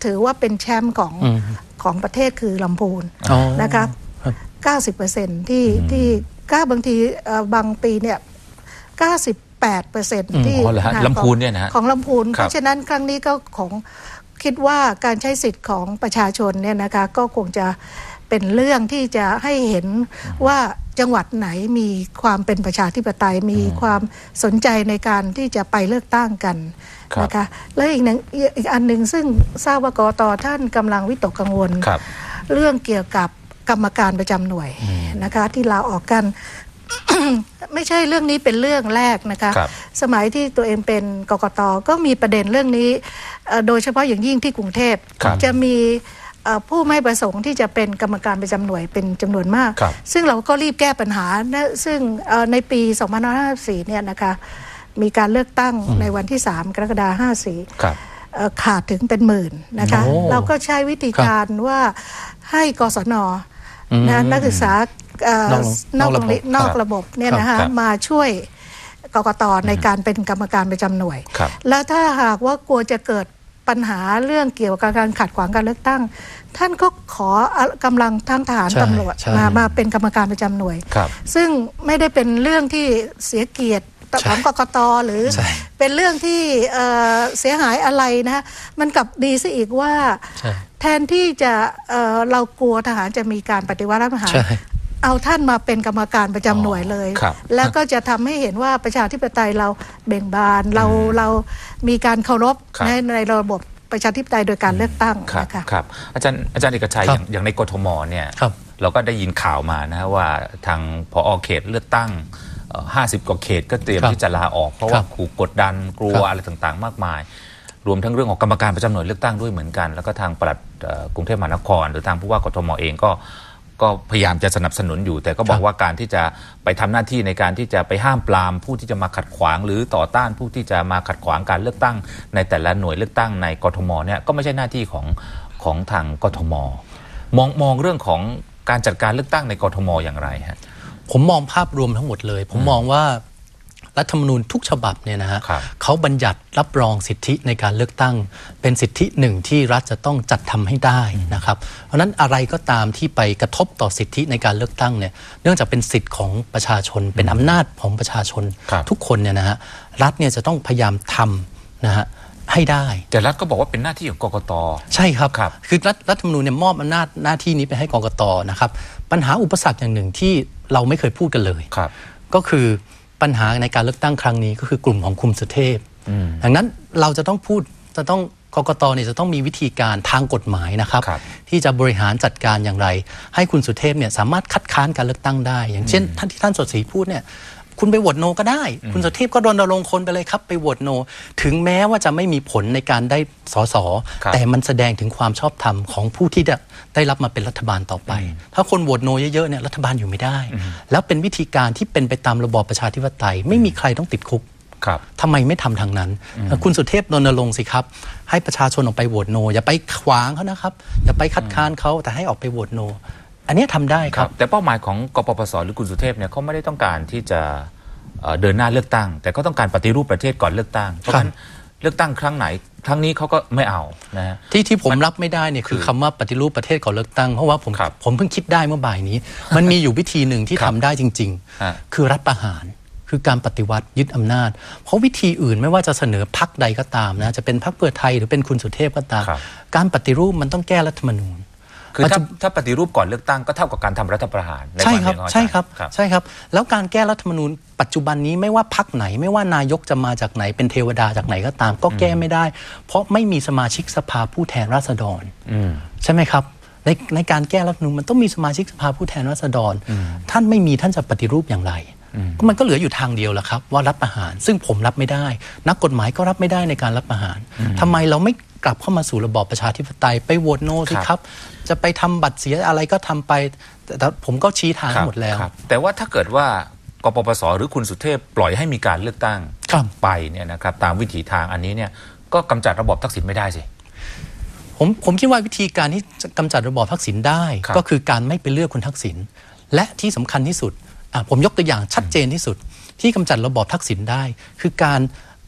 ถือว่าเป็นแชมป์ของของประเทศคือลำพูนนะครับ เก้าสิบเปอร์เซ็นต์ ที่ที่ก้าบางทีบางปีเนี่ยเก้าสิบแปดเปอร์เซ็นต์ ที่ลำพูนเนี่ยนะของลำพูนเพราะฉะนั้นครั้งนี้ก็ของคิดว่าการใช้สิทธิ์ของประชาชนเนี่ยนะคะก็คงจะเป็นเรื่องที่จะให้เห็นว่าจังหวัดไหนมีความเป็นประชาธิปไตยมีความสนใจในการที่จะไปเลือกตั้งกันนะคะและอีกหนึ่งอีกอันหนึ่งซึ่งทราบว่ากกต.ท่านกำลังวิตกกังวลเรื่องเกี่ยวกับกรรมการประจำหน่วยนะคะที่ลาออกกัน ไม่ใช่เรื่องนี้เป็นเรื่องแรกนะคะสมัยที่ตัวเองเป็นกกต.ก็มีประเด็นเรื่องนี้โดยเฉพาะอย่างยิ่งที่กรุงเทพจะมีผู้ไม่ประสงค์ที่จะเป็นกรรมการประจำหน่วยเป็นจำนวนมากซึ่งเราก็รีบแก้ปัญหานะซึ่งในปีสองพันห้าร้อยห้าสิบสี่เนี่ยนะคะมีการเลือกตั้งในวันที่สามกรกฎาคมห้าสิบสี่ขาดถึงเป็นหมื่นนะคะเราก็ใช้วิธีการว่าให้กศน.นะนักศึกษานอกระบบนอกระบบเนี่ยนะคะมาช่วยกกต.ในการเป็นกรรมการประจำหน่วยและถ้าหากว่ากลัวจะเกิดปัญหาเรื่องเกี่ยวกับการขัดขวางการเลือกตั้งท่านก็ขอกำลังทั้งทหารตำรวจมามาเป็นกรรมการประจำหน่วยซึ่งไม่ได้เป็นเรื่องที่เสียเกียรติของกกต.หรือเป็นเรื่องที่เสียหายอะไรนะมันกลับดีซะอีกว่าแทนที่จะเ, เรากลัวทหารจะมีการปฏิวัติรัฐประหารเอาท่านมาเป็นกรรมการประจำหน่วยเลยแล้วก็จะทำให้เห็นว่าประชาธิปไตยเราเบ่งบานเราเรามีการเคารพในในระบบประชาธิปไตยโดยการเลือกตั้งนะคะครับอาจารย์อาจารย์เอกชัยอย่างอย่างในกทมเนี่ยเราก็ได้ยินข่าวมานะว่าทางผอ.เขตเลือกตั้งห้าสิบกว่าเขตก็เตรียมที่จะลาออกเพราะว่าถูกกดดันกลัวอะไรต่างๆมากมายรวมทั้งเรื่องของกรรมการประจำหน่วยเลือกตั้งด้วยเหมือนกันแล้วก็ทางปลัดกรุงเทพมหานครหรือทางผู้ว่ากทมเองก็ก็พยายามจะสนับสนุนอยู่แต่ก็บอกว่าการที่จะไปทำหน้าที่ในการที่จะไปห้ามปรามผู้ที่จะมาขัดขวางหรือต่อต้านผู้ที่จะมาขัดขวางการเลือกตั้งในแต่ละหน่วยเลือกตั้งในกทมเนี่ยก็ไม่ใช่หน้าที่ของของทางกทมมองมองเรื่องของการจัดการเลือกตั้งในกทมอย่างไรฮะผมมองภาพรวมทั้งหมดเลยผมมองว่ารัฐธรรมนูญทุกฉบับเนี่ยนะฮะเขาบัญญัติรับรองสิทธิในการเลือกตั้งเป็นสิทธิหนึ่งที่รัฐจะต้องจัดทำให้ได้นะครับเพราะนั้นอะไรก็ตามที่ไปกระทบต่อสิทธิในการเลือกตั้งเนี่ยเนื่องจากเป็นสิทธิของประชาชนเป็นอำนาจของประชาชนทุกคนเนี่ยนะฮะรัฐเนี่ยจะต้องพยายามทำนะฮะให้ได้แต่รัฐก็บอกว่าเป็นหน้าที่ของกกต. ใช่ครับคือรัฐรัฐธรรมนูญเนี่ยมอบอำนาจหน้าที่นี้ไปให้กกต.นะครับปัญหาอุปสรรคอย่างหนึ่งที่เราไม่เคยพูดกันเลยก็คือปัญหาในการเลือกตั้งครั้งนี้ก็คือกลุ่มของคุณสุเทพดังนั้นเราจะต้องพูดจะต้องกกต.เนี่ยจะต้องมีวิธีการทางกฎหมายนะครับที่จะบริหารจัดการอย่างไรให้คุณสุเทพเนี่ยสามารถคัดค้านการเลือกตั้งได้อย่างเช่นท่านที่ท่านสดศรีพูดเนี่ยคุณไปโหวตโนก็ได้คุณสุเทพก็รณรงค์คนไปเลยครับไปโหวตโนถึงแม้ว่าจะไม่มีผลในการได้สสแต่มันแสดงถึงความชอบธรรมของผู้ที่ได้รับมาเป็นรัฐบาลต่อไปถ้าคนโหวตโนเยอะๆเนี่ยรัฐบาลอยู่ไม่ได้แล้วเป็นวิธีการที่เป็นไปตามระบอบประชาธิปไตยไม่มีใครต้องติดคุกทำไมไม่ทำทางนั้นคุณสุเทพรณรงค์สิครับให้ประชาชนออกไปโหวตโนอย่าไปขวางเขานะครับอย่าไปคัดค้านเขาแต่ให้ออกไปโหวตโนอันนี้ทำได้ครับแต่เป้าหมายของกปปสหรือคุณสุเทพเนี่ยเขาไม่ได้ต้องการที่จะเดินหน้าเลือกตั้งแต่ก็ต้องการปฏิรูปประเทศก่อนเลือกตั้งเพราะฉะนั้นเลือกตั้งครั้งไหนครั้งนี้เขาก็ไม่เอานะฮะที่ที่ผมรับไม่ได้เนี่ยคือคำว่าปฏิรูปประเทศก่อนเลือกตั้งเพราะว่าผมผมเพิ่งคิดได้เมื่อบ่ายนี้มันมีอยู่วิธีหนึ่งที่ทำได้จริงๆคือรัฐประหารคือการปฏิวัติยึดอำนาจเพราะวิธีอื่นไม่ว่าจะเสนอพรรคใดก็ตามนะจะเป็นพรรคเพื่อไทยหรือเป็นคุณสุเทพก็ตามการปฏิรูปมันต้องแก้รัฐธรรมนูญคือถ้าถ้าปฏิรูปก่อนเลือกตั้งก็เท่ากับการทำรัฐประหารใช่ครับใช่ครับใช่ครับแล้วการแก้รัฐธรรมนูญปัจจุบันนี้ไม่ว่าพรรคไหนไม่ว่านายกจะมาจากไหนเป็นเทวดาจากไหนก็ตามก็แก้ไม่ได้เพราะไม่มีสมาชิกสภาผู้แทนราษฎรใช่ไหมครับในในการแก้รัฐธรรมนูญมันต้องมีสมาชิกสภาผู้แทนราษฎรท่านไม่มีท่านจะปฏิรูปอย่างไรมันก็เหลืออยู่ทางเดียวแหละครับว่ารัฐประหารซึ่งผมรับไม่ได้นักกฎหมายก็รับไม่ได้ในการรัฐประหารทำไมเราไม่กลับเข้ามาสู่ระบอบประชาธิปไตยไปโหวตโนสิครับจะไปทำบัตรเสียอะไรก็ทำไปแต่ผมก็ชี้ทางหมดแล้วแต่ว่าถ้าเกิดว่ากปปสหรือคุณสุเทพปล่อยให้มีการเลือกตั้งไปเนี่ยนะครับตามวิถีทางอันนี้เนี่ยก็กำจัดระบอบทักษิณไม่ได้สิผมผมคิดว่าวิธีการที่จะกำจัดระบอบทักษิณได้ก็คือการไม่ไปเลือกคุณทักษิณและที่สำคัญที่สุดผมยกตัวอย่างชัดเจนที่สุดที่กำจัดระบอบทักษิณได้คือการ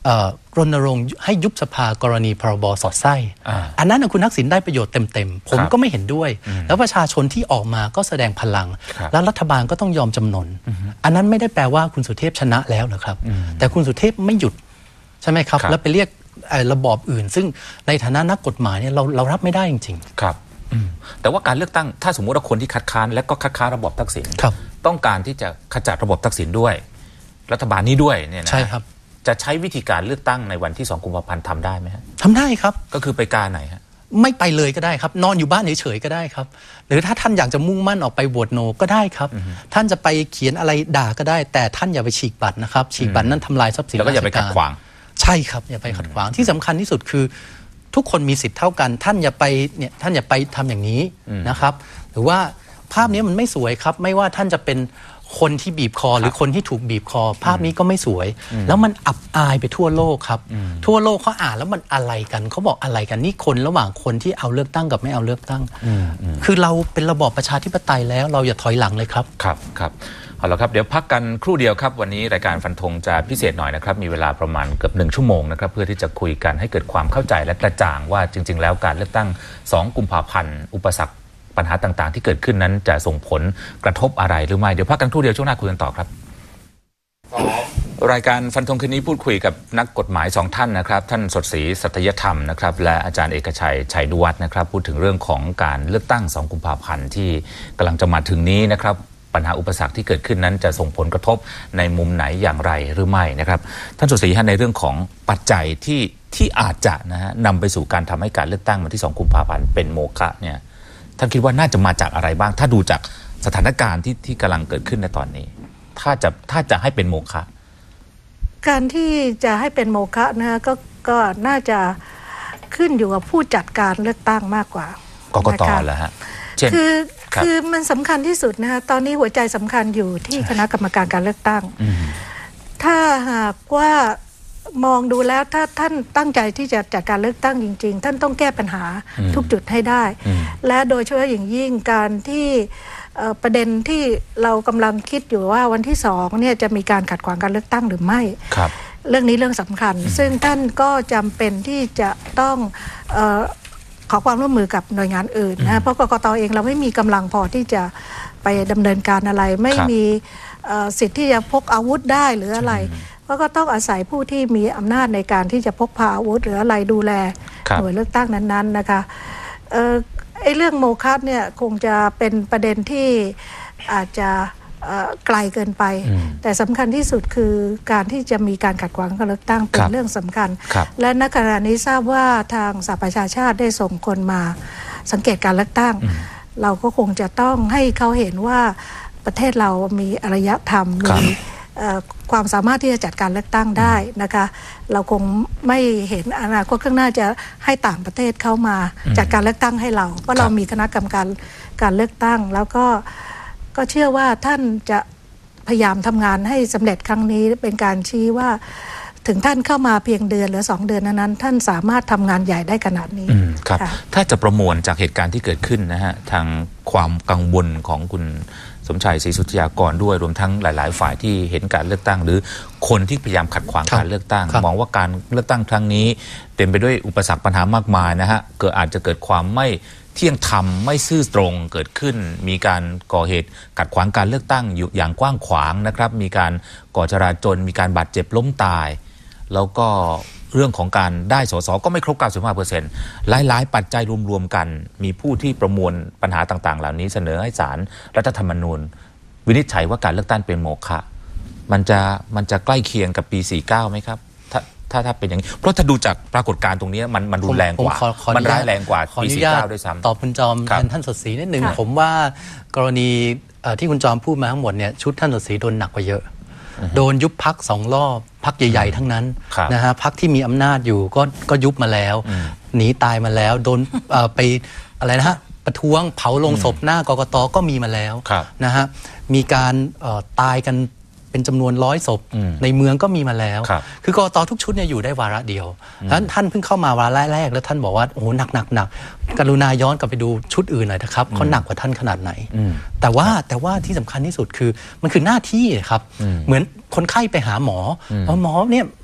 รณรงค์ให้ยุบสภากรณีพรบสอดไส้ อ, อันนั้นคุณทักษิณได้ประโยชน์เต็มๆผมก็ไม่เห็นด้วยแล้วประชาชนที่ออกมาก็แสดงพลังแล้วรัฐบาลก็ต้องยอมจำนน อ, อันนั้นไม่ได้แปลว่าคุณสุเทพชนะแล้วนะครับแต่คุณสุเทพไม่หยุดใช่ไหมครับแล้วไปเรียกระบอบอื่นซึ่งในฐานะนักกฎหมายเนี่ยเราเรารับไม่ได้จริงๆครับแต่ว่าการเลือกตั้งถ้าสมมติว่าคนที่คัดค้านและก็คัดค้านระบอบทักษิณต้องการที่จะขจัดระบบทักษิณด้วยรัฐบาลนี้ด้วยเนี่ยนะใช่ครับจะใช้วิธีการเลือกตั้งในวันที่สองกุมภาพันธ์ทำได้ไหมฮะทำได้ครับก็คือไปกาไหนฮะไม่ไปเลยก็ได้ครับนอนอยู่บ้านเฉยๆก็ได้ครับหรือถ้าท่านอยากจะมุ่งมั่นออกไปโหวตโนก็ได้ครับท่านจะไปเขียนอะไรด่าก็ได้แต่ท่านอย่าไปฉีกบัตรนะครับฉีกบัตรนั้นทำลายทรัพย์สินแล้วก็อย่าไปขัดขวางใช่ครับอย่าไปขัดขวางที่สำคัญที่สุดคือทุกคนมีสิทธิ์เท่ากันท่านอย่าไปเนี่ยท่านอย่าไปทำอย่างนี้นะครับหรือว่าภาพนี้มันไม่สวยครับไม่ว่าท่านจะเป็นคนที่บีบคอหรือคนที่ถูกบีบคอภาพนี้ก็ไม่สวยแล้วมันอับอายไปทั่วโลกครับทั่วโลกเขาอ่านแล้วมันอะไรกันเขาบอกอะไรกันนี่คนระหว่างคนที่เอาเลือกตั้งกับไม่เอาเลือกตั้งคือเราเป็นระบอบประชาธิปไตยแล้วเราอย่าถอยหลังเลยครับครับครับเอาละครับเดี๋ยวพักกันครู่เดียวครับวันนี้รายการฟันธงจะพิเศษหน่อยนะครับมีเวลาประมาณเกือบหนึ่งชั่วโมงนะครับเพื่อที่จะคุยกันให้เกิดความเข้าใจและกระจ่างว่าจริงๆแล้วการเลือกตั้งสองกุมภาพันธ์อุปสรรคปัญหาต่างๆที่เกิดขึ้นนั้นจะส่งผลกระทบอะไรหรือไม่เดี๋ยวพักกันครู่เดียวช่วงหน้าคุยกันต่อครับรายการฟันธงคืนนี้พูดคุยกับนักกฎหมายสองท่านนะครับท่านสดศรีสัตยธรรมนะครับและอาจารย์เอกชัยชัยดุวัฒน์นะครับพูดถึงเรื่องของการเลือกตั้งสองกุมภาพันธ์ที่กำลังจะมาถึงนี้นะครับปัญหาอุปสรรคที่เกิดขึ้นนั้นจะส่งผลกระทบในมุมไหนอย่างไรหรือไม่นะครับท่านสดศรีในเรื่องของปัจจัยที่ที่อาจจะนะฮะนำไปสู่การทำให้การเลือกตั้งวันที่สองกุมภาพันธ์เป็นโมฆะเนี่ยท่านคิดว่าน่าจะมาจากอะไรบ้างถ้าดูจากสถานการณ์ที่ที่กำลังเกิดขึ้นในตอนนี้ถ้าจะถ้าจะให้เป็นโมฆะการที่จะให้เป็นโมฆะนะก็ก็น่าจะขึ้นอยู่กับผู้จัดการเลือกตั้งมากกว่ากกต.เหรอฮะคือคือมันสำคัญที่สุดนะคะตอนนี้หัวใจสำคัญอยู่ที่คณะกรรมการการเลือกตั้งถ้าหากว่ามองดูแล้วถ้าท่านตั้งใจที่จะจัดการเลือกตั้งจริงๆท่านต้องแก้ปัญหาทุกจุดให้ได้และโดยเฉพาะอย่างยิ่งการที่ประเด็นที่เรากำลังคิดอยู่ว่าวันที่สองเนี่ยจะมีการขัดขวางการเลือกตั้งหรือไม่เรื่องนี้เรื่องสำคัญซึ่งท่านก็จำเป็นที่จะต้องขอความร่วมมือกับหน่วยงานอื่นนะเพราะกกต.เองเราไม่มีกำลังพอที่จะไปดำเนินการอะไรไม่มีสิทธิ์ที่จะพกอาวุธได้หรืออะไรก็ก็ต้องอาศัยผู้ที่มีอำนาจในการที่จะพกพาอาวุธหรืออะไรดูแลหน่วยเลือกตั้งนั้นๆนะคะเอ่อไอ้เรื่องโมฆะเนี่ยคงจะเป็นประเด็นที่อาจจะไกลเกินไปแต่สำคัญที่สุดคือการที่จะมีการขัดขวางการเลือกตั้งเป็นเรื่องสำคัญและณขณะนี้ทราบว่าทางสหประชาชาติได้ส่งคนมาสังเกตการเลือกตั้งเราก็คงจะต้องให้เขาเห็นว่าประเทศเรามีอารยธรรมมีความสามารถที่จะจัดการเลือกตั้งได้นะคะเราคงไม่เห็นอนาคตข้างหน้าจะให้ต่างประเทศเข้ามาจัดการเลือกตั้งให้เราเพราะเรามีคณะกรรมการการเลือกตั้งแล้วก็ก็เชื่อว่าท่านจะพยายามทำงานให้สำเร็จครั้งนี้เป็นการชี้ว่าถึงท่านเข้ามาเพียงเดือนหรือสองเดือนนั้นท่านสามารถทำงานใหญ่ได้ขนาดนี้ครับถ้าจะประมวลจากเหตุการณ์ที่เกิดขึ้นนะฮะทางความกังวลของคุณสมชัยศรีสุทธิยากรด้วยรวมทั้งหลายๆฝ่ายที่เห็นการเลือกตั้งหรือคนที่พยายามขัดขวางการเลือกตั้งมองว่าการเลือกตั้งครั้งนี้เต็มไปด้วยอุปสรรคปัญหามากมายนะฮะเกิดอาจจะเกิดความไม่เที่ยงธรรมไม่ซื่อตรงเกิดขึ้นมีการก่อเหตุขัดขวางการเลือกตั้งอยู่อย่างกว้างขวางนะครับมีการก่อจราจรมีการบาดเจ็บล้มตายแล้วก็เรื่องของการได้สสก็ไม่ครบ เก้าสิบห้าเปอร์เซ็นต์ หลายๆปัจจัยรวมๆกันมีผู้ที่ประมวลปัญหาต่างๆเหล่านี้เสนอให้ศาลรัฐธรรมนูญวินิจฉัยว่าการเลือกตั้งเป็นโมฆะมันจะมันจะใกล้เคียงกับปีสี่สิบเก้าไหมครับถ้าถ้าถ้าเป็นอย่างนี้เพราะถ้าดูจากปรากฏการณ์ตรงนี้มันมันรุนแรงกว่ามันร้ายแรงกว่าปีสี่สิบเก้าด้วยซ้ำตอบคุณจอมแทนท่านสดศรีนิดหนึ่งผมว่ากรณีที่คุณจอมพูดมาทั้งหมดเนี่ยชุดท่านสดศรีโดนหนักกว่าเยอะโดนยุบพรรคสองรอบพรรคใหญ่ๆทั้งนั้นนะฮะพรรคที่มีอำนาจอยู่ก็ก็ยุบมาแล้วหนีตายมาแล้วโดนไปอะไรนะฮะประท้วงเผาลงศพหน้ากกต.ก็มีมาแล้วนะฮะมีการตายกันเป็นจำนวนร้อยศพในเมืองก็มีมาแล้วคือกกต.ทุกชุดเนี่ยอยู่ได้วาระเดียวท่านท่านเพิ่งเข้ามาวาระแรกแล้วท่านบอกว่าโอ้โหหนักหนักหนักกรุณาย้อนกลับไปดูชุดอื่นหน่อยนะครับเขาหนักกว่าท่านขนาดไหนแต่ว่าแต่ว่าที่สำคัญที่สุดคือมันคือหน้าที่ครับเหมือนคนไข้ไปหาหมอหมอเนี่ย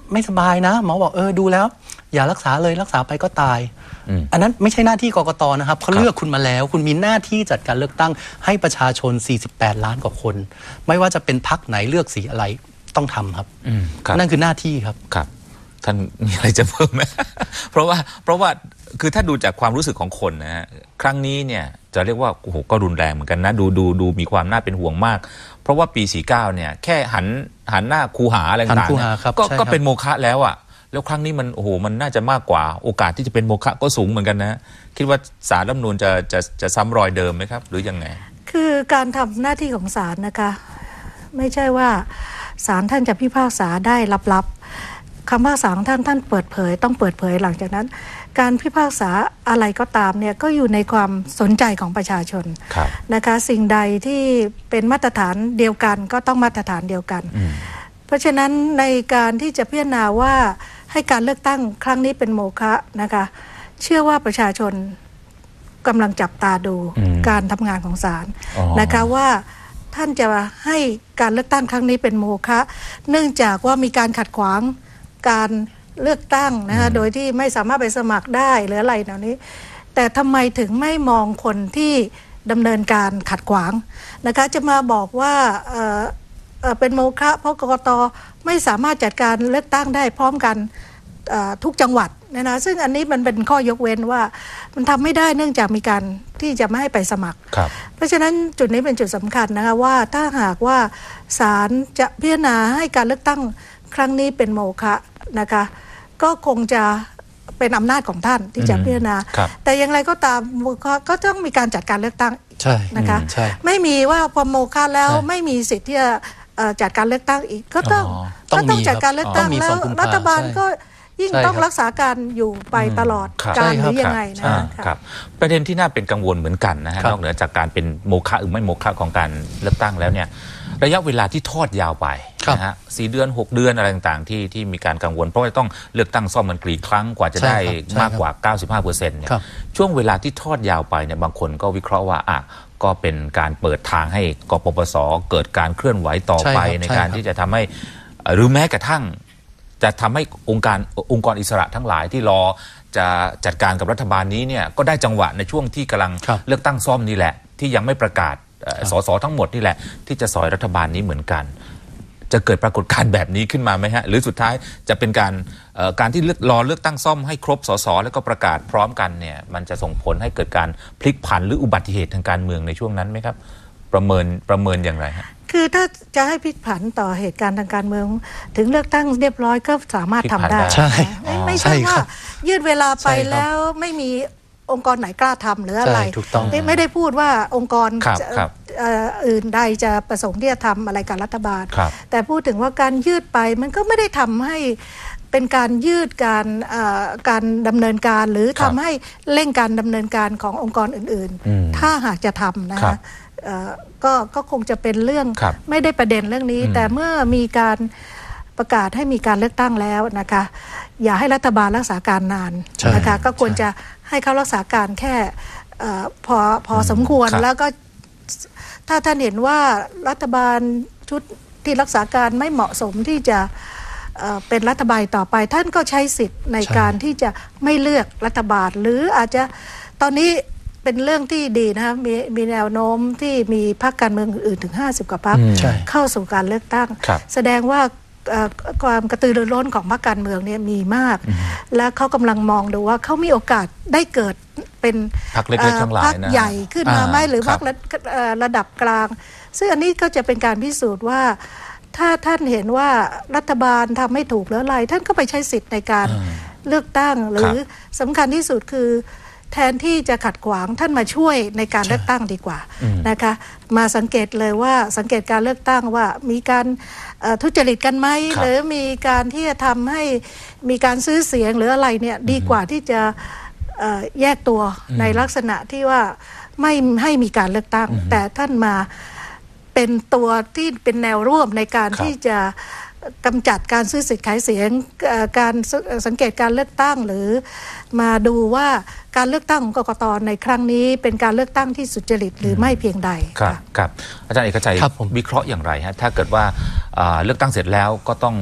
ไม่สบายนะหมอบอกเออดูแล้วอย่ารักษาเลยรักษาไปก็ตายอันนั้นไม่ใช่หน้าที่กกตนะครับเขาเลือกคุณมาแล้วคุณมีหน้าที่จัดการเลือกตั้งให้ประชาชนสี่สิบแปดล้านกว่าคนไม่ว่าจะเป็นพรรคไหนเลือกสีอะไรต้องทำครับนั่นคือหน้าที่ครับครับท่านมีอะไรจะเพิ่มไหม เพราะว่าเพราะว่าคือถ้าดูจากความรู้สึกของคนนะฮะครั้งนี้เนี่ยจะเรียกว่าโอ้โหก็รุนแรงเหมือนกันนะดูดูดูมีความน่าเป็นห่วงมากเพราะว่าปีสี่สิบเก้าเนี่ยแค่หันหันหน้าคูหาอะไรต่างๆก็ก็เป็นโมฆะแล้วอ่ะแล้วครั้งนี้มันโอ้โหมันน่าจะมากกว่าโอกาสที่จะเป็นโมฆะก็สูงเหมือนกันนะคิดว่าศาลรัฐธรรมนูญจะจะจะซ้ำรอยเดิมไหมครับหรือยังไงคือการทำหน้าที่ของศาลนะคะไม่ใช่ว่าศาลท่านจะพิพากษาได้ลับๆคำพิพากษาของท่านท่านเปิดเผยต้องเปิดเผยหลังจากนั้นการพิพากษาอะไรก็ตามเนี่ยก็อยู่ในความสนใจของประชาชนนะคะสิ่งใดที่เป็นมาตรฐานเดียวกันก็ต้องมาตรฐานเดียวกันเพราะฉะนั้นในการที่จะพิจารณาว่าให้การเลือกตั้งครั้งนี้เป็นโมฆะนะคะเชื่อว่าประชาชนกำลังจับตาดูการทำงานของศาลนะคะว่าท่านจะให้การเลือกตั้งครั้งนี้เป็นโมฆะเนื่องจากว่ามีการขัดขวางการเลือกตั้งนะคะโดยที่ไม่สามารถไปสมัครได้หรืออะไรเหล่านี้แต่ทำไมถึงไม่มองคนที่ดำเนินการขัดขวางนะคะจะมาบอกว่าเอ่อเอ่อเป็นโมฆะเพราะกกตไม่สามารถจัดการเลือกตั้งได้พร้อมกันทุกจังหวัดนะนะซึ่งอันนี้มันเป็นข้อยกเว้นว่ามันทำไม่ได้เนื่องจากมีการที่จะไม่ให้ไปสมัครเพราะฉะนั้นจุดนี้เป็นจุดสำคัญนะคะว่าถ้าหากว่าศาลจะพิจารณาให้การเลือกตั้งครั้งนี้เป็นโมฆะนะคะก็คงจะเป็นอำนาจของท่านที่จะพิจารณาแต่อย่างไรก็ตามก็ต้องมีการจัดการเลือกตั้งนะคะไม่มีว่าพอโมฆะแล้วไม่มีสิทธิ์ที่จะจัดการเลือกตั้งอีกก็ต้องก็ต้องจัดการเลือกตั้งแล้วรัฐบาลก็ยิ่งต้องรักษาการอยู่ไปตลอดการหรือยังไงนะครับประเด็นที่น่าเป็นกังวลเหมือนกันนะฮะนอกเหนือจากการเป็นโมฆะหรือไม่โมฆะของการเลือกตั้งแล้วเนี่ยระยะเวลาที่ทอดยาวไปนะฮะสี่เดือนหกเดือนอะไรต่างๆที่ที่มีการกังวลเพราะว่าต้องเลือกตั้งซ่อมมันกี่ครั้งกว่าจะได้มากกว่า เก้าสิบห้าเปอร์เซ็นต์ เนี่ยช่วงเวลาที่ทอดยาวไปเนี่ยบางคนก็วิเคราะห์ว่าอ่ะก็เป็นการเปิดทางให้กปปสเกิดการเคลื่อนไหวต่อไปในการที่จะทำให้หรือแม้กระทั่งจะทำให้องค์การองค์กรอิสระทั้งหลายที่รอจะจัดการกับรัฐบาลนี้เนี่ยก็ได้จังหวะในช่วงที่กำลังเลือกตั้งซ่อมนี่แหละที่ยังไม่ประกาศสสทั้งหมดนี่แหละที่จะสอยรัฐบาลนี้เหมือนกันจะเกิดปรากฏการณ์แบบนี้ขึ้นมาไหมฮะหรือสุดท้ายจะเป็นการการที่รอเลือกตั้งซ่อมให้ครบสสแล้วก็ประกาศพร้อมกันเนี่ยมันจะส่งผลให้เกิดการพลิกผันหรืออุบัติเหตุทางการเมืองในช่วงนั้นไหมครับประเมินประเมินอย่างไรฮะคือถ้าจะให้พลิกผันต่อเหตุการณ์ทางการเมืองถึงเลือกตั้งเรียบร้อยก็สามารถทำได้ใช่ไม่ไม่ใช่ว่ายืดเวลาไปแล้วไม่มีองค์กรไหนกล้าทำหรืออะไรไม่ได้พูดว่าองค์กรอื่นใดจะประสงค์ที่จะทำอะไรกับรัฐบาลแต่พูดถึงว่าการยืดไปมันก็ไม่ได้ทำให้เป็นการยืดการการดำเนินการหรือทำให้เร่งการดำเนินการขององค์กรอื่นๆถ้าหากจะทำนะคะก็ก็คงจะเป็นเรื่องไม่ได้ประเด็นเรื่องนี้แต่เมื่อมีการประกาศให้มีการเลือกตั้งแล้วนะคะอย่าให้รัฐบาลรักษาการนานนะคะก็ควรจะให้เขารักษาการแค่พอพอสมควรแล้วก็ถ้าท่านเห็นว่ารัฐบาลชุดที่รักษาการไม่เหมาะสมที่จะเป็นรัฐบาลต่อไปท่านก็ใช้สิทธิ์ในการที่จะไม่เลือกรัฐบาลหรืออาจจะตอนนี้เป็นเรื่องที่ดีนะคะมีมีแนวโน้มที่มีพรรคการเมืองอื่นถึงห้าสิบกว่าพรรคเข้าสู่การเลือกตั้งแสดงว่าความกระตือรือร้นของพรรคการเมืองเนี่ยมีมากและเขากำลังมองดูว่าเขามีโอกาสได้เกิดเป็นพรรคเล็กๆทั้งหลายนะพรรคใหญ่ขึ้นมาไหมหรือพรรคระดับกลางซึ่งอันนี้ก็จะเป็นการพิสูจน์ว่าถ้าท่านเห็นว่ารัฐบาลทำไม่ถูกหรืออะไรท่านก็ไปใช้สิทธิ์ในการเลือกตั้งหรือสำคัญที่สุดคือแทนที่จะขัดขวางท่านมาช่วยในการเลือกตั้งดีกว่านะคะมาสังเกตเลยว่าสังเกตการเลือกตั้งว่ามีการทุจริตกันไหมหรือมีการที่จะทำให้มีการซื้อเสียงหรืออะไรเนี่ยดีกว่าที่จะแยกตัวในลักษณะที่ว่าไม่ให้มีการเลือกตั้งแต่ท่านมาเป็นตัวที่เป็นแนวร่วมในการที่จะกำจัดการซื้อสิทธิ์ขายเสียงการสังเกตการเลือกตั้งหรือมาดูว่าการเลือกตั้งของกกต.ในครั้งนี้เป็นการเลือกตั้งที่สุจริตหรือไม่เพียงใดครับครับอาจารย์เอกชัยวิเคราะห์อย่างไรฮะถ้าเกิดว่าเลือกตั้งเสร็จแล้วก็ต้อง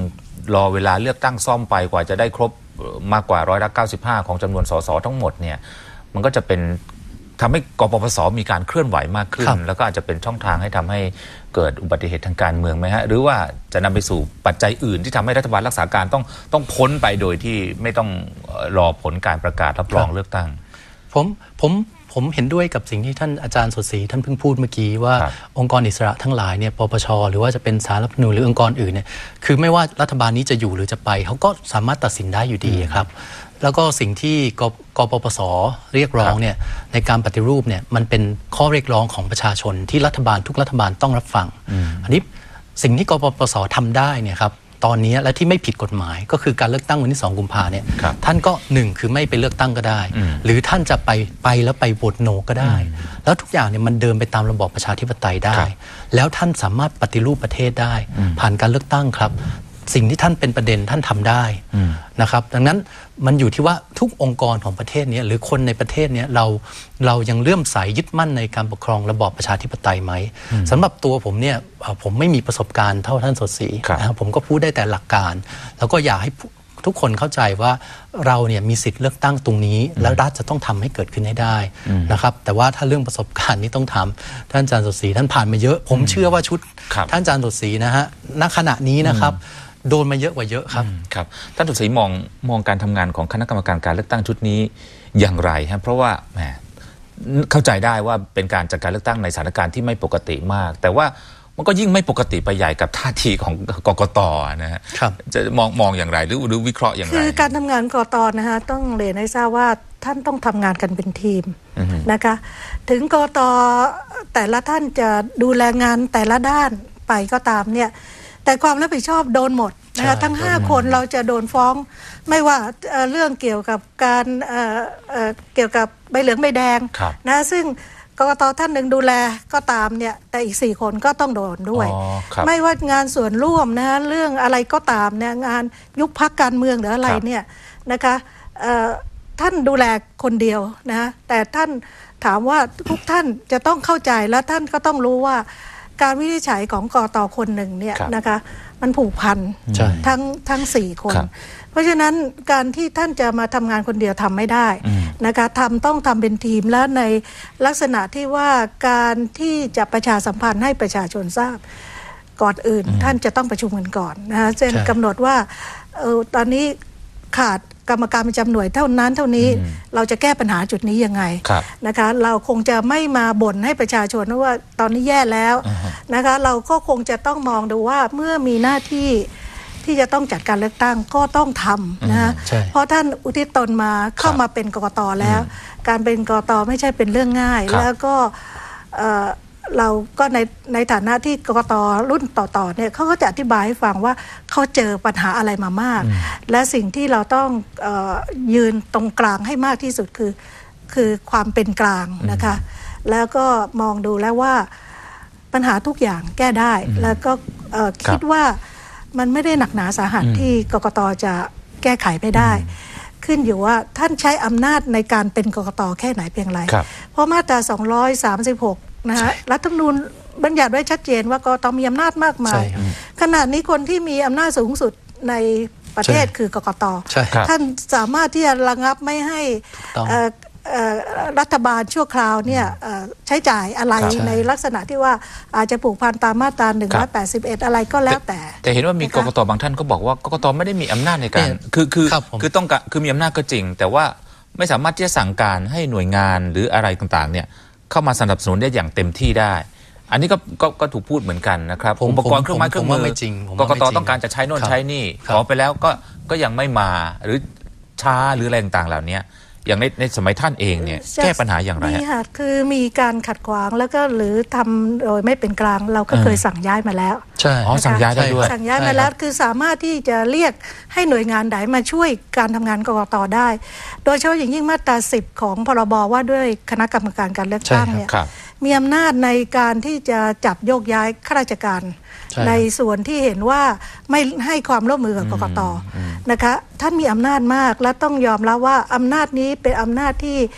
รอเวลาเลือกตั้งซ่อมไปกว่าจะได้ครบมากกว่าร้อยละเก้าสิบห้าของจำนวนสสทั้งหมดเนี่ยมันก็จะเป็นทำให้กปปสมีการเคลื่อนไหวมากขึ้นแล้วก็อาจจะเป็นช่องทางให้ทำให้เกิดอุบัติเหตุทางการเมืองไหมฮะหรือว่าจะนำไปสู่ปัจจัยอื่นที่ทำให้รัฐบาลรักษาการต้องต้องพ้นไปโดยที่ไม่ต้องรอผลการประกาศรับรองเลือกตั้งผมผมผมเห็นด้วยกับสิ่งที่ท่านอาจารย์สดศรีท่านเพิ่งพูดเมื่อกี้ว่าองค์กรอิสระทั้งหลายเนี่ยปปชหรือว่าจะเป็นศาลรัฐธรรมนูญหรือองค์กรอื่นเนี่ยคือไม่ว่ารัฐบาลนี้จะอยู่หรือจะไปเขาก็สามารถตัดสินได้อยู่ดีครับแล้วก็สิ่งที่กปปสเรียกร้องเนี่ยในการปฏิรูปเนี่ยมันเป็นข้อเรียกร้องของประชาชนที่รัฐบาลทุกรัฐบาลต้องรับฟัง อ, อันนี้สิ่งที่กปปสทำได้เนี่ยครับตอนนี้และที่ไม่ผิดกฎหมายก็คือการเลือกตั้งวันที่สองกุมภาเนี่ยท่านก็หนึ่งคือไม่ไปเลือกตั้งก็ได้หรือท่านจะไปไปแล้วไปโหวตโนก็ได้แล้วทุกอย่างเนี่ยมันเดินไปตามระบอบประชาธิปไตยได้แล้วท่านสามารถปฏิรูปประเทศได้ผ่านการเลือกตั้งครับสิ่งที่ท่านเป็นประเด็นท่านทำได้นะครับดังนั้นมันอยู่ที่ว่าทุกองค์กรของประเทศนี้หรือคนในประเทศนี้เราเรายังเลื่อมใสยึดมั่นในการปกครองระบอบประชาธิปไตยไหมสำหรับตัวผมเนี่ยผมไม่มีประสบการณ์เท่าท่านสดศรีนะครับผมก็พูดได้แต่หลักการแล้วก็อยากให้ทุกคนเข้าใจว่าเราเนี่ยมีสิทธิ์เลือกตั้งตรงนี้แล้วรัฐจะต้องทำให้เกิดขึ้นให้ได้นะครับแต่ว่าถ้าเรื่องประสบการณ์นี้ต้องทำท่านอาจารย์สดศรีท่านผ่านมาเยอะผมเชื่อว่าชุดท่านอาจารย์สดศรีนะฮะณขณะนี้นะครับโดนมาเยอะกว่าเยอะครับครับท่านสดศรีมองมองการทำงานของคณะกรรมการการเลือกตั้งชุดนี้อย่างไรฮะเพราะว่าแหมเข้าใจได้ว่าเป็นการจัดการเลือกตั้งในสถานการณ์ที่ไม่ปกติมากแต่ว่ามันก็ยิ่งไม่ปกติไปใหญ่กับท่าทีของกกต.นะฮะจะมองมองอย่างไรหรือหรือวิเคราะห์อย่างไรคือการทำงานกกต.นะฮะต้องเรียนให้ทราบว่าท่านต้องทำงานกันเป็นทีมนะคะถึงกกต.แต่ละท่านจะดูแลงานแต่ละด้านไปก็ตามเนี่ยแต่ความรับผิดชอบโดนหมดนะคะทั้งห้าคนเราจะโดนฟ้องไม่ว่าเรื่องเกี่ยวกับการเอ่อเอ่อเกี่ยวกับใบเหลืองใบแดงนะซึ่งกกต.ท่านหนึ่งดูแลก็ตามเนี่ยแต่อีกสี่คนก็ต้องโดนด้วยไม่ว่างานส่วนร่วมนะเรื่องอะไรก็ตามเนี่ยงานยุบพรรคการเมืองหรืออะไรเนี่ยนะคะท่านดูแลคนเดียวนะแต่ท่านถามว่าทุกท่านจะต้องเข้าใจและท่านก็ต้องรู้ว่าการวินิจฉัยของกกต.คนหนึ่งเนี่ยนะคะมันผูกพันทั้งทั้งสี่คนเพราะฉะนั้นการที่ท่านจะมาทำงานคนเดียวทำไม่ได้นะคะทำต้องทำเป็นทีมและในลักษณะที่ว่าการที่จะประชาสัมพันธ์ให้ประชาชนทราบก่อนอื่นท่านจะต้องประชุมกันก่อนนะคะเช่นกำหนดว่าเออตอนนี้ขาดกรรมการประจำหน่วยเท่านั้นเท่านี้เราจะแก้ปัญหาจุดนี้ยังไงนะคะเราคงจะไม่มาบ่นให้ประชาชนว่าตอนนี้แย่แล้วนะคะเราก็คงจะต้องมองดูว่าเมื่อมีหน้าที่ที่จะต้องจัดการเลือกตั้งก็ต้องทำนะเพราะท่านอุทิศตนมาเข้ามาเป็นกกต.แล้วการเป็นกกต.ไม่ใช่เป็นเรื่องง่ายแล้วก็เราก็ในในฐานะที่กกต.รุ่นต่อๆเนี่ยเขาก็จะอธิบายให้ฟังว่าเขาเจอปัญหาอะไรมามากและสิ่งที่เราต้องเอ่อยืนตรงกลางให้มากที่สุดคือคือความเป็นกลางนะคะแล้วก็มองดูแล้วว่าปัญหาทุกอย่างแก้ได้แล้วก็คิดว่ามันไม่ได้หนักหนาสาหัสที่กกต.จะแก้ไขไม่ได้ขึ้นอยู่ว่าท่านใช้อำนาจในการเป็นกกต.แค่ไหนเพียงไรเพราะมาตราสองร้อยสามสิบหกนะฮะรัฐธรรมนูญบัญญัติไว้ชัดเจนว่ากกต.มีอำนาจมากมายขณะนี้คนที่มีอำนาจสูงสุดในประเทศคือกกต.ท่านสามารถที่จะระงับไม่ให้รัฐบาลชั่วคราวเนี่ยใช้จ่ายอะไรในลักษณะที่ว่าอาจจะผูกพันตามมาตราหนึ่งร้อยแปดสิบเอ็ดอะไรก็แล้วแต่แต่เห็นว่ามีกกต.บางท่านก็บอกว่ากกต.ไม่ได้มีอำนาจในการคือคือคือต้องคือมีอำนาจก็จริงแต่ว่าไม่สามารถที่จะสั่งการให้หน่วยงานหรืออะไรต่างๆเนี่ยเข้ามาสนับสนุนได้อย่างเต็มที่ได้อันนี้ก็ก็ก็ถูกพูดเหมือนกันนะครับอุปกรณ์เครื่องไม้เครื่องมือกกต.ต้องการจะใช้โน่นใช้นี่ขอไปแล้วก็ก็ยังไม่มาหรือช้าหรืออะไรต่างๆเหล่านี้อย่างในในสมัยท่านเองเนี่ยแก้ปัญหาอย่างไรนี่ค่ะคือมีการขัดขวางแล้วก็หรือทำโดยไม่เป็นกลางเราก็เคยสั่งย้ายมาแล้วใช่อ๋อสั่งย้ายได้ด้วยสั่งย้ายมาแล้วคือสามารถที่จะเรียกให้หน่วยงานใดมาช่วยการทำงานกกต.ได้โดยเฉพาะอย่างยิ่งมาตราสิบของพรบว่าด้วยคณะกรรมการการเลือกตั้งเนี่ยมีอำนาจในการที่จะจับโยกย้ายข้าราชการในส่วนที่เห็นว่าไม่ให้ความร่วมมือกับกกต.นะคะท่านมีอำนาจมากและต้องยอมรับว่าอำนาจนี้เป็นอำนาจที่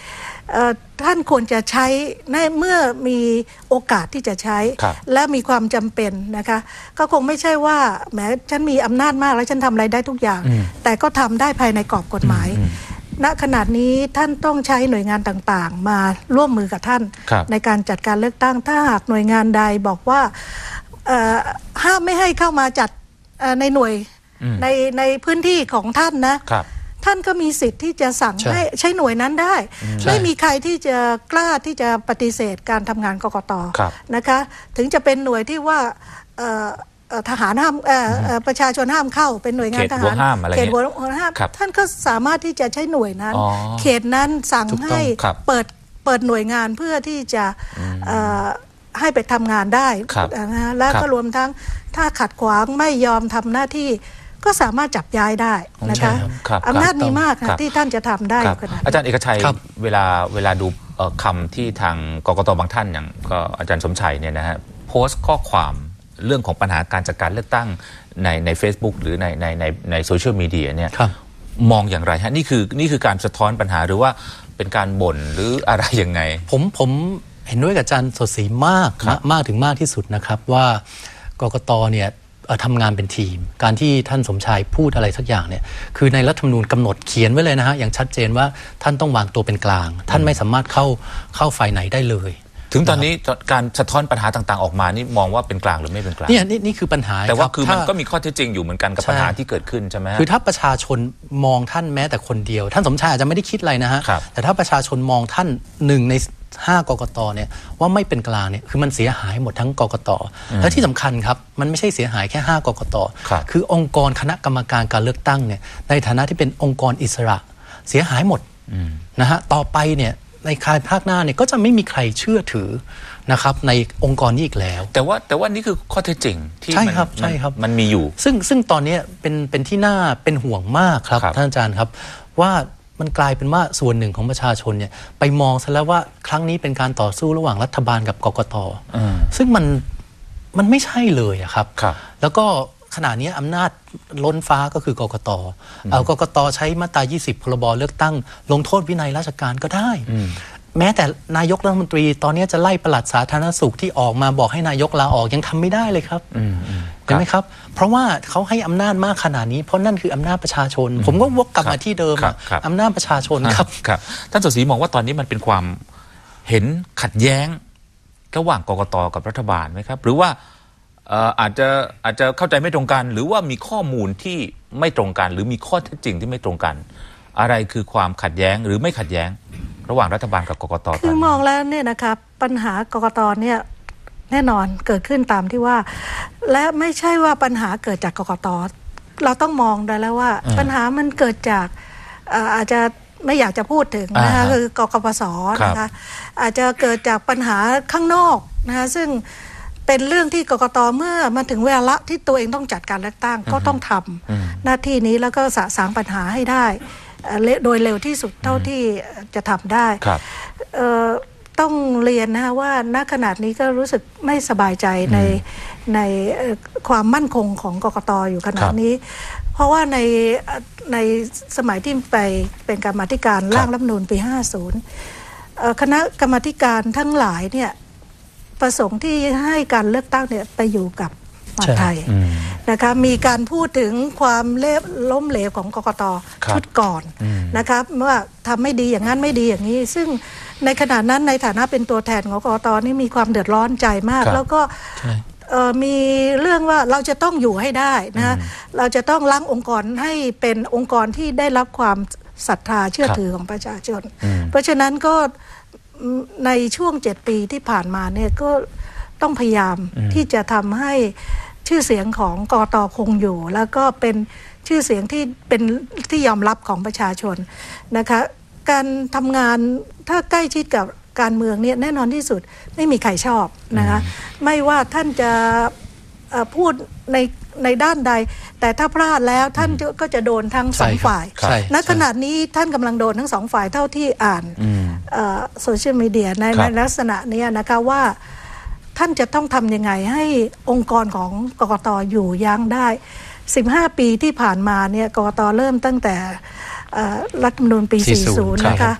ท่านควรจะใช้ในเมื่อมีโอกาสที่จะใช้และมีความจำเป็นนะคะก็คงไม่ใช่ว่าแหมฉันมีอำนาจมากแล้วฉันทำอะไรได้ทุกอย่างแต่ก็ทำได้ภายในกรอบกฎหมายณขณะนี้ท่านต้องใช้หน่วยงานต่างๆมาร่วมมือกับท่านในการจัดการเลือกตั้งถ้าหากหน่วยงานใดบอกว่าห้ามไม่ให้เข้ามาจัดในหน่วยในในพื้นที่ของท่านนะท่านก็มีสิทธิ์ที่จะสั่งให้ใช้หน่วยนั้นได้ไม่มีใครที่จะกล้าที่จะปฏิเสธการทำงานกกต.นะคะถึงจะเป็นหน่วยที่ว่าทหารห้ามประชาชนห้ามเข้าเป็นหน่วยงานทหารเขตหัวห้ามท่านก็สามารถที่จะใช้หน่วยนั้นเขตนั้นสั่งให้เปิดเปิดหน่วยงานเพื่อที่จะให้ไปทำงานได้นะและก็รวมทั้งถ้าขัดขวางไม่ยอมทำหน้าที่ก็สามารถจับย้ายได้นะคะอำนาจมีมากนะที่ท่านจะทำได้ขนาดอาจารย์เอกชัยเวลาเวลาดูคำที่ทางกกต.บางท่านอย่างก็อาจารย์สมชัยเนี่ยนะฮะโพสต์ข้อความเรื่องของปัญหาการจัดการเลือกตั้งในใน Facebook หรือในในในในโซเชียลมีเดียเนี่ยมองอย่างไรฮะนี่คือนี่คือการสะท้อนปัญหาหรือว่าเป็นการบ่นหรืออะไรยังไงผมผมเห็นด้วยกับอาจารย์สดศรีมากมากถึงมากที่สุดนะครับว่ากกต.เนี่ยทำงานเป็นทีมการที่ท่านสมชายพูดอะไรสักอย่างเนี่ยคือในรัฐธรรมนูญกำหนดเขียนไว้เลยนะฮะอย่างชัดเจนว่าท่านต้องวางตัวเป็นกลางท่านไม่สามารถเข้าเข้าฝ่ายไหนได้เลยถึงตอนนี้การสะท้อนปัญหาต่างๆออกมานี่มองว่าเป็นกลางหรือไม่เป็นกลางเนี่ยนี่นี่คือปัญหาแต่ว่าคือมันก็มีข้อเท็จจริงอยู่เหมือนกันกับปัญหาที่เกิดขึ้นใช่ไหมคือถ้าประชาชนมองท่านแม้แต่คนเดียวท่านสมชายอาจจะไม่ได้คิดอะไรนะฮะแต่ถ้าประชาชนมองท่านหนึ่งในห้ากกต.เนี่ยว่าไม่เป็นกลางเนี่ยคือมันเสียหายหมดทั้งกกต.และที่สำคัญครับมันไม่ใช่เสียหายแค่ห้ากกต.คือองค์กรคณะกรรมการการเลือกตั้งเนี่ยในฐานะที่เป็นองค์กรอิสระเสียหายหมดนะฮะต่อไปเนี่ยในภายภาคหน้าเนี่ยก็จะไม่มีใครเชื่อถือนะครับในองค์กรนี้อีกแล้วแต่ว่าแต่ว่านี่คือข้อเท็จจริงที่ใช่ครับใช่ครับมันมีอยู่ซึ่งซึ่งตอนนี้เป็นเป็นที่น่าเป็นห่วงมากครับท่านอาจารย์ครับว่ามันกลายเป็นว่าส่วนหนึ่งของประชาชนเนี่ยไปมองซะแล้วว่าครั้งนี้เป็นการต่อสู้ระหว่างรัฐบาลกับกกต.ซึ่งมันมันไม่ใช่เลยอะครับแล้วก็ขณะนี้อำนาจล้นฟ้าก็คือกกต.เอากกต.ใช้มาตรายี่สิบพรบเลือกตั้งลงโทษวินัยราชการก็ได้แม้แต่นายกรัฐมนตรีตอนนี้จะไล่ปลัดสาธารณสุขที่ออกมาบอกให้นายกลาออกยังทำไม่ได้เลยครับเห็นไหมครับเพราะว่าเขาให้อำนาจมากขนาดนี้เพราะนั่นคืออำนาจประชาชนผมก็วกกลับมาที่เดิมอำนาจประชาชนครับท่านสศรีมองว่าตอนนี้มันเป็นความเห็นขัดแย้งระหว่างกกต.กับรัฐบาลไหมครับหรือว่าอาจจะอาจจะเข้าใจไม่ตรงกันหรือว่ามีข้อมูลที่ไม่ตรงกันหรือมีข้อเท็จจริงที่ไม่ตรงกันอะไรคือความขัดแย้งหรือไม่ขัดแย้งระหว่างรัฐบาลกับกกต. คือมองแล้วเนี่ยนะครับปัญหากกต.เนี่ยแน่นอนเกิดขึ้นตามที่ว่าและไม่ใช่ว่าปัญหาเกิดจากกกต.เราต้องมองได้แล้วว่าปัญหามันเกิดจากอาจจะไม่อยากจะพูดถึงนะคะคือกกปส.นะคะอาจจะเกิดจากปัญหาข้างนอกนะคะซึ่งเป็นเรื่องที่กกต.เมื่อมาถึงเวลาที่ตัวเองต้องจัดการเลือกตั้งก็ต้องทำหน้าที่นี้แล้วก็สะสางปัญหาให้ได้โดยเร็วที่สุดเท่าที่จะทำได้ต้องเรียนนะว่าณขนาดนี้ก็รู้สึกไม่สบายใจในในความมั่นคงของกกต.อยู่ขนาดนี้เพราะว่าในในสมัยที่ไปเป็นกรรมาธิการร่างรัฐธรรมนูญปีห้าสิบคณะกรรมาธิการทั้งหลายเนี่ยประสงค์ที่ให้การเลือกตั้งเนี่ยไปอยู่กับมหาดไทยนะคะมีการพูดถึงความล้มเหลวของกกต.ชุดก่อนนะคะว่าทำไม่ดีอย่างนั้นไม่ดีอย่างนี้ซึ่งในขณะนั้นในฐานะเป็นตัวแทนของกกต.นี่มีความเดือดร้อนใจมากแล้วก็มีเรื่องว่าเราจะต้องอยู่ให้ได้นะเราจะต้องล้างองค์กรให้เป็นองค์กรที่ได้รับความศรัทธาเชื่อถือของประชาชนเพราะฉะนั้นก็ในช่วงเจ็ดปีที่ผ่านมาเนี่ยก็ต้องพยายามที่จะทำให้ชื่อเสียงของกกต.คงอยู่แล้วก็เป็นชื่อเสียงที่เป็นที่ยอมรับของประชาชนนะคะการทำงานถ้าใกล้ชิดกับการเมืองเนี่ยแน่นอนที่สุดไม่มีใครชอบนะคะไม่ว่าท่านจะพูดในในด้านใดแต่ถ้าพลาดแล้วท่านก็จะโดนทั้งสองฝ่ายณขณะนี้ท่านกำลังโดนทั้งสองฝ่ายเท่าที่อ่านโซเชียลมีเดียในลักษณะนี้นะคะว่าท่านจะต้องทำยังไงให้องค์กรของกกต.อยู่ยั้งได้สิบห้าปีที่ผ่านมาเนี่ยกกต.เริ่มตั้งแต่รัฐธรรมนูญปีสี่สิบนะคะ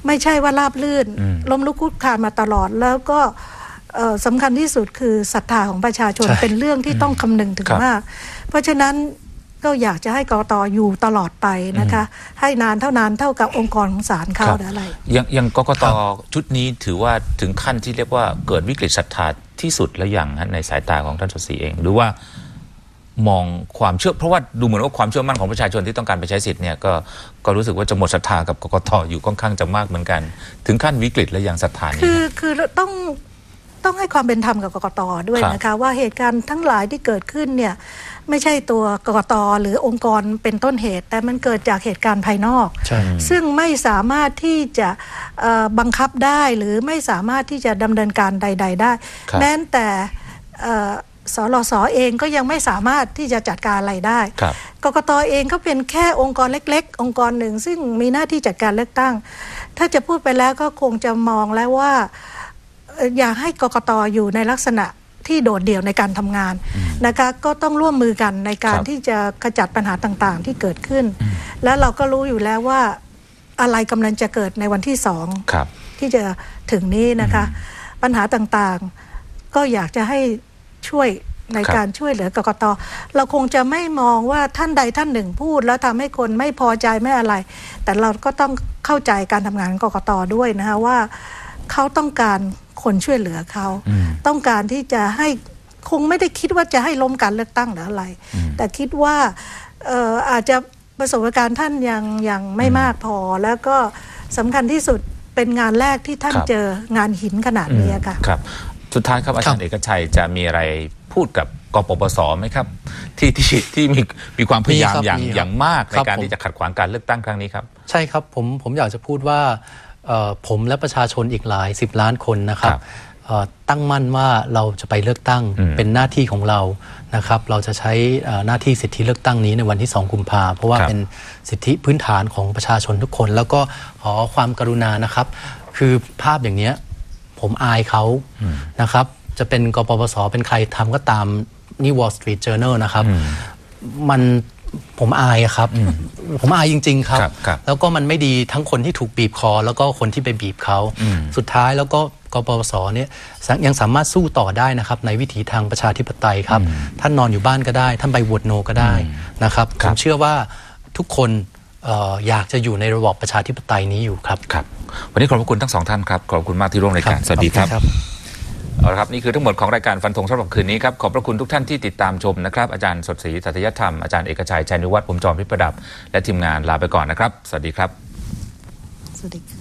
ไม่ใช่ว่าราบลื่นอืมล้มลุกคลุกคลานมาตลอดแล้วก็เอ่อสำคัญที่สุดคือศรัทธาของประชาชนใช่เป็นเรื่องที่ต้องคำนึงถึงครับมาก เพราะฉะนั้นก็อยากจะให้กกต.อยู่ตลอดไปนะคะ ให้นานเท่านานเท่ากับองค์กรของศาลเขาครับหรืออะไรยังยังกกตชุดนี้ถือว่าถึงขั้นที่เรียกว่าเกิดวิกฤตศรัทธาที่สุดแล้วอย่างฮะในสายตาของท่านสดศรีเอง หรือว่ามองความเชื่อเพราะว่าดูเหมือนว่าความเชื่อมั่นของประชาชนที่ต้องการไปใช้สิทธิ์เนี่ยก็ก็รู้สึกว่าจะหมดศรัทธากับกกตอยู่ค่อนข้างจะมากเหมือนกัน ถึงขั้นวิกฤตและอย่างศรัทธานี้คือฮะคือต้องต้องให้ความเป็นธรรมกับกกตด้วยครับนะคะว่าเหตุการณ์ทั้งหลายที่เกิดขึ้นเนี่ยไม่ใช่ตัวกกตหรือองค์กรเป็นต้นเหตุ แต่มันเกิดจากเหตุการณ์ภายนอกใช่ซึ่งไม่สามารถที่จะเอ่อบังคับได้หรือไม่สามารถที่จะดำเนินการใด ๆ ได้ครับแม้แต่เอ่อสรสเองก็ยังไม่สามารถที่จะจัดการอะไรได้ครับกกตเองก็เป็นแค่องค์กรเล็กๆ องค์กรหนึ่งซึ่งมีหน้าที่จัดการเลือกตั้ง ถ้าจะพูดไปแล้วก็คงจะมองแล้วว่าเอ่ออยากให้กกตอยู่ในลักษณะที่โดดเดี่ยวในการทำงานนะคะก็ต้องร่วมมือกันในการครับที่จะขจัดปัญหาต่างๆ ที่เกิดขึ้น และเราก็รู้อยู่แล้วว่าอะไรกำลังจะเกิดในวันที่สองครับที่จะถึงนี้นะคะ ปัญหาต่างๆ ก็อยากจะให้ช่วยในครับการช่วยเหลือกกต. เราคงจะไม่มองว่าท่านใดท่านหนึ่งพูดแล้วทำให้คนไม่พอใจไม่อะไร แต่เราก็ต้องเข้าใจการทำงานของกกต. ด้วยนะคะว่าเขาต้องการคนช่วยเหลือเขาอืมต้องการที่จะให้คงไม่ได้คิดว่าจะให้ล้มการเลือกตั้งหรืออะไร แต่คิดว่าเอ่ออาจจะประสบการณ์ท่านยังยังไม่มากพอ แล้วก็สำคัญที่สุดเป็นงานแรกที่ท่านครับเจองานหินขนาดนี้ค่ะครับสุดท้ายครับอาจารย์เอกชัยจะมีอะไรพูดกับกปปสไหมครับ ที่ที่ที่มีมีความพยายามมีครับอย่างมีครับอย่างมากในครับการผมที่จะขัดขวางการเลือกตั้งครั้งนี้ครับใช่ครับผมผมอยากจะพูดว่าเอ่อผมและประชาชนอีกหลายสิบล้านคนนะครับครับเอ่อตั้งมั่นว่าเราจะไปเลือกตั้งอืมเป็นหน้าที่ของเรานะครับ เราจะใช้เอ่อหน้าที่สิทธิเลือกตั้งนี้ในวันที่สองกุมภาเพราะว่าครับเป็นสิทธิพื้นฐานของประชาชนทุกคน แล้วก็ขอความกรุณานะครับ คือภาพอย่างเนี้ยผมอายเขานะครับ จะเป็นกปปสเป็นใครทำก็ตามนี่ Wall Street Journal นะครับ มันผมอายอะครับ ผมอายจริง ๆ ครับครับครับแล้วก็มันไม่ดีทั้งคนที่ถูกบีบคอ แล้วก็คนที่ไปบีบเขาสุดท้ายแล้วก็กปปสเนี่ยยังสามารถสู้ต่อได้นะครับในวิถีทางประชาธิปไตยครับท่านนอนอยู่บ้านก็ได้ ท่านไปโหวตโนก็ได้นะครับคผรับมเชื่อว่าทุกคนเอ่ออยากจะอยู่ในระบอบประชาธิปไตยนี้อยู่ครับครับวันนี้ขอบพระคุณทั้งสองท่านครับขอบคุณมากที่ร่วมรายการสวัสดีครับขอณเอาละครับนี่คือทั้งหมดของรายการฟันธงสำหรับคืนนี้ครับขอบพระคุณทุกท่านที่ติดตามชมนะครับอาจารย์สดศรีสัตยธรรมอาจารย์เอกชัยชัยนิวัฒน์ผมจอมพิประดับและทีมงานลาไปก่อนนะครับสวัสดีครับสวัสดีค่ะ